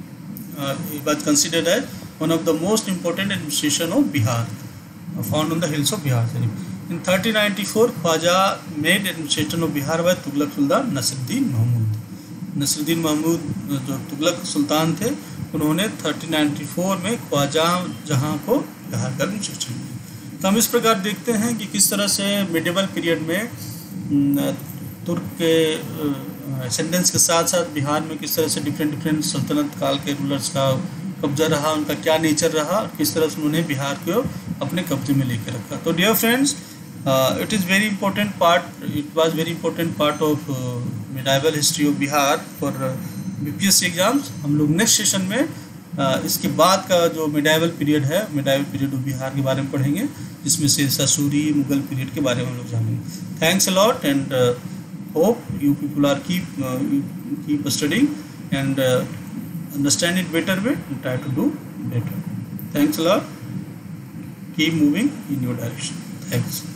It was considered as one of the most important administration of Bihar, found on the hills of Bihar Sharif. In 1394, Khwaja made administration of Bihar by Tughlaq Sultan Nasiruddin Mahmud. Nasruddin Mahmood जो तुगलक सुल्तान थे, उन्होंने 1394 में ख्वाजा जहाँ को बिहार का एडमिनिस्ट्रेशन किया। तो हम इस प्रकार देखते हैं कि किस तरह से मिडिवल पीरियड में तुर्क के एसेंडेंस के साथ साथ बिहार में किस तरह से डिफरेंट सल्तनत काल के रूलर्स का कब्जा रहा, उनका क्या नेचर रहा, किस तरह से उन्होंने बिहार को अपने कब्जे में लेकर रखा। तो dear friends, it is very important part, it was very important part of medieval history of Bihar for BPSC exams. हम लोग नेक्स्ट सेशन में इसके बाद का जो मिडाइवल पीरियड है, मिडाइवल पीरियड ऑफ बिहार के बारे में पढ़ेंगे, जिसमें शेरशाह सूरी, मुगल पीरियड के बारे में हम लोग जानेंगे। Thanks a lot and hope you people are keep studying and understand it better way and try to do better. Thanks a lot. Keep moving in your direction. Thanks.